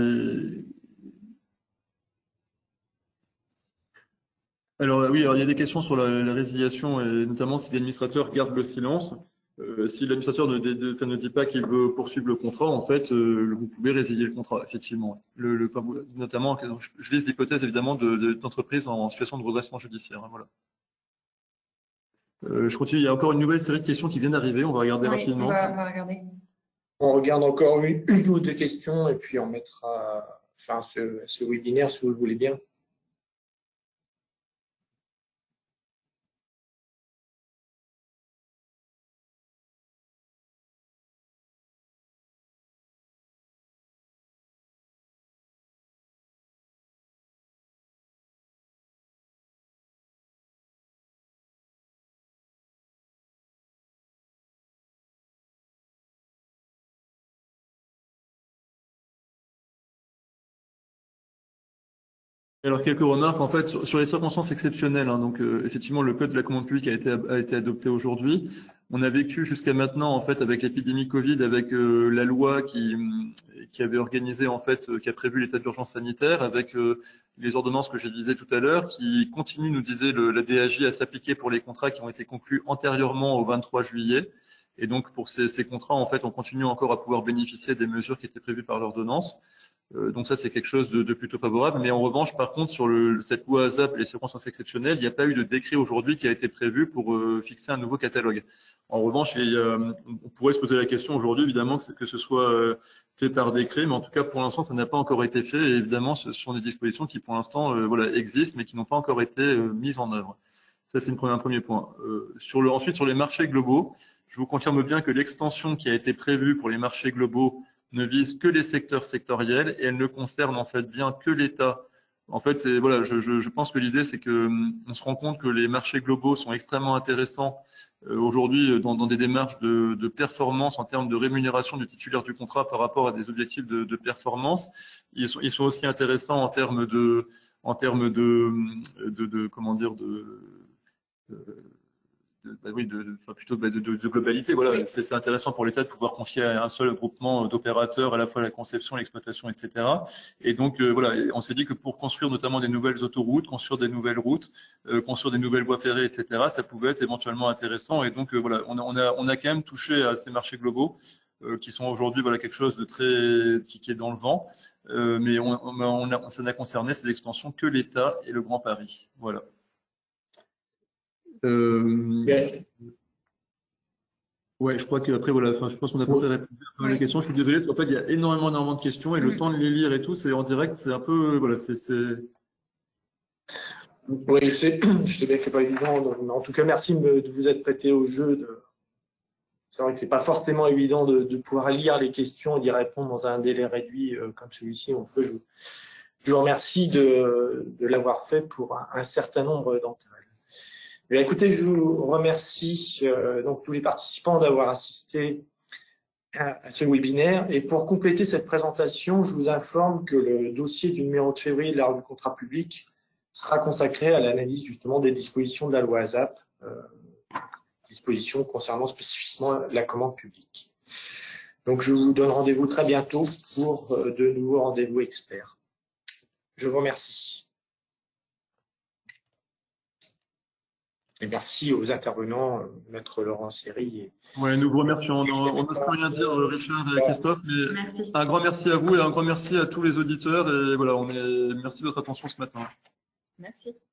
Alors oui, alors il y a des questions sur la, la résiliation, et notamment si l'administrateur garde le silence. Euh, si l'administrateur ne, ne, ne dit pas qu'il veut poursuivre le contrat, en fait, euh, vous pouvez résilier le contrat, effectivement. Le, le, notamment, je, je lise l'hypothèse évidemment d'entreprises de, en situation de redressement judiciaire. Hein, voilà. Euh, je continue. Il y a encore une nouvelle série de questions qui viennent d'arriver. On va regarder oui, rapidement. On va, on va regarder. On regarde encore une, une ou deux questions et puis on mettra fin à ce, ce webinaire si vous le voulez bien. Alors, quelques remarques, en fait, sur, sur les circonstances exceptionnelles. Hein, donc, euh, effectivement, le code de la commande publique a été, a été adopté aujourd'hui. On a vécu jusqu'à maintenant, en fait, avec l'épidémie Covid, avec euh, la loi qui, qui avait organisé, en fait, euh, qui a prévu l'état d'urgence sanitaire, avec euh, les ordonnances que j'ai disais tout à l'heure, qui continuent, nous disait le, la D A J, à s'appliquer pour les contrats qui ont été conclus antérieurement au vingt-trois juillet. Et donc, pour ces, ces contrats, en fait, on continue encore à pouvoir bénéficier des mesures qui étaient prévues par l'ordonnance. Euh, donc ça, c'est quelque chose de, de plutôt favorable. Mais en revanche, par contre, sur le, cette loi ASAP et les circonstances exceptionnelles, il n'y a pas eu de décret aujourd'hui qui a été prévu pour euh, fixer un nouveau catalogue. En revanche, il y a, on pourrait se poser la question aujourd'hui, évidemment, que, que ce soit euh, fait par décret, mais en tout cas, pour l'instant, ça n'a pas encore été fait. Et évidemment, ce sont des dispositions qui, pour l'instant, euh, voilà, existent, mais qui n'ont pas encore été euh, mises en œuvre. Ça, c'est une première, un premier point. Euh, sur le, ensuite, sur les marchés globaux, je vous confirme bien que l'extension qui a été prévue pour les marchés globaux ne vise que les secteurs sectoriels et elle ne concerne en fait bien que l'État. En fait, c'est voilà, je, je, je pense que l'idée c'est que on se rend compte que les marchés globaux sont extrêmement intéressants euh, aujourd'hui dans, dans des démarches de, de performance en termes de rémunération du titulaire du contrat par rapport à des objectifs de, de performance. Ils sont, ils sont aussi intéressants en termes de, en termes de, de, de comment dire de, de De, bah oui, de, de, enfin plutôt de, de, de globalité. Voilà, oui. C'est intéressant pour l'État de pouvoir confier à un seul groupement d'opérateurs à la fois la conception, l'exploitation, et cetera. Et donc euh, voilà, on s'est dit que pour construire notamment des nouvelles autoroutes, construire des nouvelles routes, euh, construire des nouvelles voies ferrées, et cetera, ça pouvait être éventuellement intéressant. Et donc euh, voilà, on a, on a, on a quand même touché à ces marchés globaux euh, qui sont aujourd'hui voilà quelque chose de très qui, qui est dans le vent. Euh, mais on, on a, ça n'a concerné ces extensions que l'État et le Grand Paris. Voilà. Euh, ouais. ouais, je crois qu'après, voilà, enfin, je pense qu'on a à peu près répondu à pas mal de questions. Je suis désolé, parce qu'en fait, il y a énormément, énormément de questions et le mmh. temps de les lire et tout, c'est en direct, c'est un peu, voilà, c'est. Oui, je sais, je sais bien que c'est pas évident. Mais en tout cas, merci de vous être prêté au jeu. De... C'est vrai que c'est pas forcément évident de, de pouvoir lire les questions et d'y répondre dans un délai réduit euh, comme celui-ci. On peut, je, je vous remercie de, de l'avoir fait pour un, un certain nombre d'entre elles. Bien, écoutez, je vous remercie euh, donc tous les participants d'avoir assisté à, à ce webinaire. Et pour compléter cette présentation, je vous informe que le dossier du numéro de février de la revue Contrat public sera consacré à l'analyse justement des dispositions de la loi ASAP, euh, dispositions concernant spécifiquement la commande publique. Donc, je vous donne rendez-vous très bientôt pour euh, de nouveaux rendez-vous experts. Je vous remercie. Et merci aux intervenants, Maître Laurent Seri. Et... Ouais, nous vous remercions. On n'ose plus rien dire, Richard et Christophe, mais merci. Un grand merci à vous et un grand merci à tous les auditeurs. Et voilà, on est... merci de votre attention ce matin. Merci.